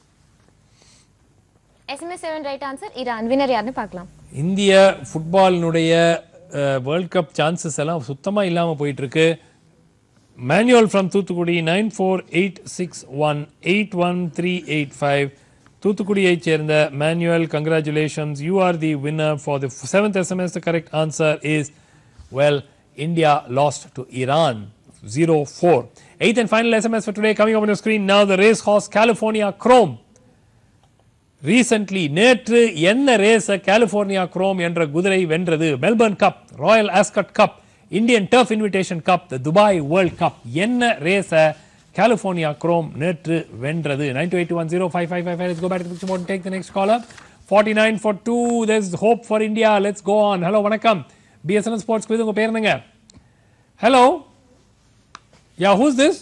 S M S seven right answer. Iran winner யாருன்னு பார்க்கலாம். இந்திய ஃபுட்பாலினுடைய வேர்ல்ட் கப் சான்சஸ் எல்லாம் சுத்தமா இல்லாம போயிட்டு இருக்கு. Manual from Thuthukudi nine four eight six one eight one three eight five. Thuthukudi சேர்ந்த Manuel, congratulations, you are the winner for the seventh S M S. The correct answer is, well, India lost to Iran zero four. Eighth and final S M S for today coming up on your screen now. The racehorse California Chrome recently நேற்று என்ன race California Chrome என்ற குதிரை வென்றது? Melbourne Cup, Royal Ascot Cup, Indian turf invitation cup, the Dubai World Cup. என்ன race California Chrome நேற்று வென்றது? nine two eight two one zero five five five five. Let's go back to the picture board and take the next caller. forty-nine for two. There's hope for India. Let's go on. Hello, vanakkam. B S N L Sports quiz unga per enga? Hello. Yeah, who's this?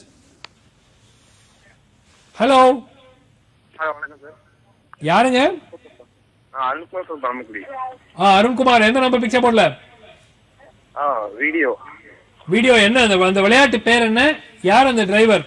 Hello. Hello, vanakkam sir. யாருங்க? Arunkumar from Paramakudi. ஆ, அருண்குமார், எந்த number picture போர்ட்ல? ஆ, video. Video என்ன? அந்த விளையாட்டு பேர் என்ன? யார் அந்த டிரைவர்?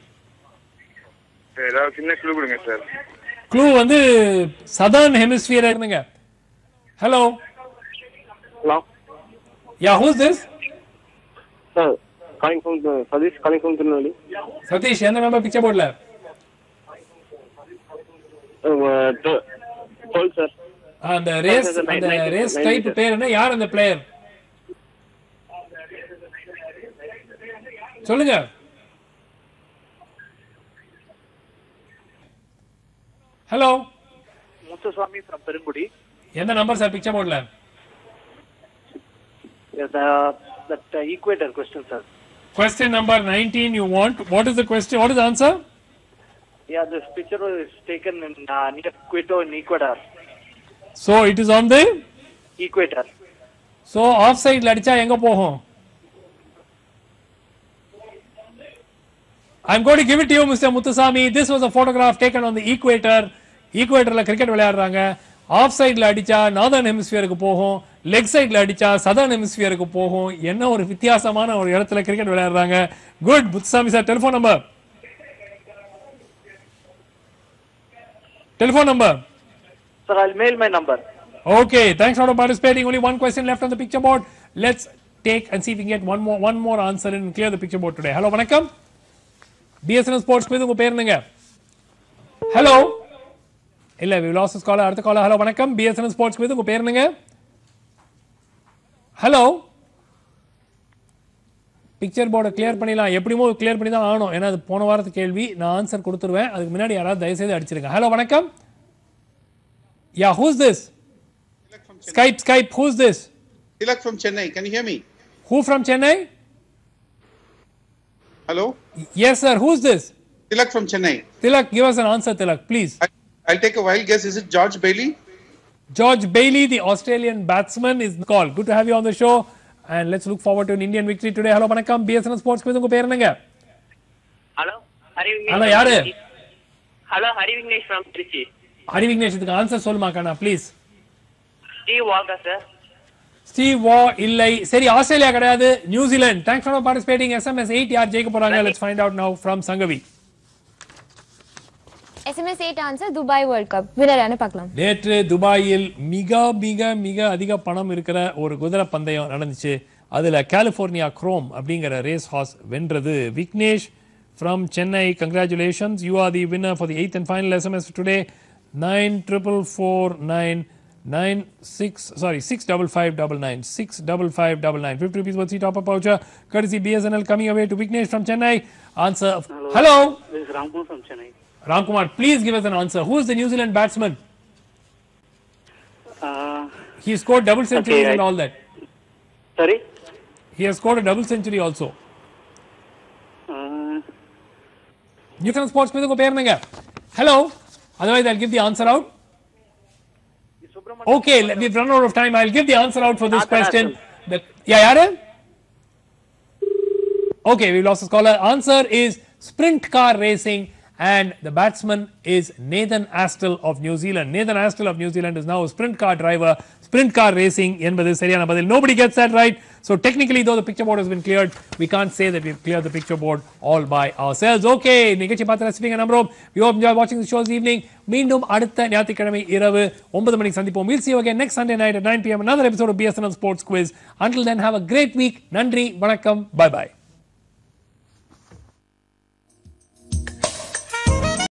ஏதாவது சின்ன க்ளூ கொடுங்க சார். க்ளூ வந்து சதர்ன் ஹெமிஸ்பியர் இருந்துங்க. Hello. Hello. Yeah, who's this? Sir, calling from Satish, calling from Tirunelveli. Satish, எந்த நம்பர் பிக்சர் போர்ட்ல? Twelve sir. அந்த ரேஸ் அந்த ரேஸ் டைப் பேர் என்ன? யார் அந்த பிளேயர்? சொல்லுங்க. ஹலோ. முத்துசாமி from பெருங்குடி. எந்த நம்பர் சார் பிக்சர் போர்ட்ல? Yes, uh, that uh, equator question sir. Question number nineteen you want. What is the question? What is the answer? Yeah, this picture was taken in uh, near Quito in Ecuador. So it is on the equator. So offside la adicha enga pogum? I'm going to give it to you, Mister Muthusamy. This was a photograph taken on the equator. Equator la cricket விளையாடுறாங்க. Off சைடுல அடிச்சா northern ஹெமிஸ்பியருக்கு போகும், leg சைடுல அடிச்சா southern ஹெமிஸ்பியருக்கு போகும். என்ன ஒரு வித்தியாசமான ஒரு இடத்துல கிரிக்கெட் விளையாடுறாங்க. Good Muthusamy sir. Telephone number telephone number Sir, I'll mail my number. Okay, thanks for participating. Only one question left on the picture board. Let's take and see if we can get one more one more answer and clear the picture board today. Hello, vanakkam. B S N L Sports quiz unga per enga? Hello. Illa, we lost this caller. Adutha caller. Hello, vanakkam. B S N L Sports quiz unga per enga? Hello. Picture board clear பண்ணிடலாம். எப்படிமோ clear பண்ணி தான் ஆகணும். ஏன்னா அது போன வாரத்து கேள்வி. நான் answer கொடுத்துருவேன். அதுக்கு முன்னாடி யாராவது தயவு செய்து அடிச்சிருங்க. Hello, vanakkam. Yeah, who's this? Skype, Skype, who's this? Tilak from Chennai. Can you hear me? Who from Chennai? Hello? Yes, sir. Who's this? Tilak from Chennai. Tilak, give us an answer, Tilak, please. I, I'll take a wild guess. Is it George Bailey? George Bailey, the Australian batsman, is called. Good to have you on the show. And let's look forward to an Indian victory today. Hello, vanakkam. B S N L Sports quiz unga per enga? Hello, Hari Vignesh. Hello, yaru? Hello, Hari Vignesh from Trichy. Hari Vignesh, idhukku answer soluma kana, please. Steve Walker, sir. Steve Waugh illai. Seri, Australia kadayadu, New Zealand. Thanks for participating. S M S eight yaar jeyika poranga. Let's find out now from Sangavi. S M S eight answer Dubai World Cup winner யானு பார்க்கலாம். நேற்று துபாயில் மிக மிக மிக அதிக பணம் இருக்கிற ஒரு குதிரை பந்தயம் நடந்துச்சு. அதுல கலிபோர்னியா குரோம் அப்படிங்கிற ரேஸ் ஹார்ஸ் வென்றது. Vignesh from Chennai, congratulations. You are the winner for the eighth and final S M S for today. nine triple four nine nine six sorry six double five double nine six double five double nine fifty rupees worth top up voucher courtesy B S N L coming away to Vignesh from Chennai. Answer. Hello. Hello. This is Ramkumar from Chennai. Ramkumar, please give us an answer. Who is the New Zealand batsman? Uh, he scored double centuries okay, and I, all that. Sorry? He has scored a double century also. Uh, you can sports quiz ko per enga? Hello. Otherwise, I'll give the answer out. Okay, we've run out of time. I'll give the answer out for this question. The, yeah, yaar? Okay, we lost the caller. Answer is sprint car racing, and the batsman is Nathan Astle of New Zealand. Nathan Astle of New Zealand is now a sprint car driver. Sprint car racing என்பது சரியான பதில். Nobody gets that right. So technically, though the picture board has been cleared, we can't say that we've cleared the picture board all by ourselves. Okay, நிகழ்ச்சி பார்த்து ரசிப்பீங்க நம்புறோம். We hope you enjoy watching the show this evening. மீண்டும் அடுத்த ஞாயிற்றுக்கிழமை இரவு ஒன்பது மணிக்கு சந்திப்போம். We'll see you again next Sunday night at nine p m Another episode of B S N L Sports Quiz. Until then, have a great week. நன்றி, வணக்கம், bye bye.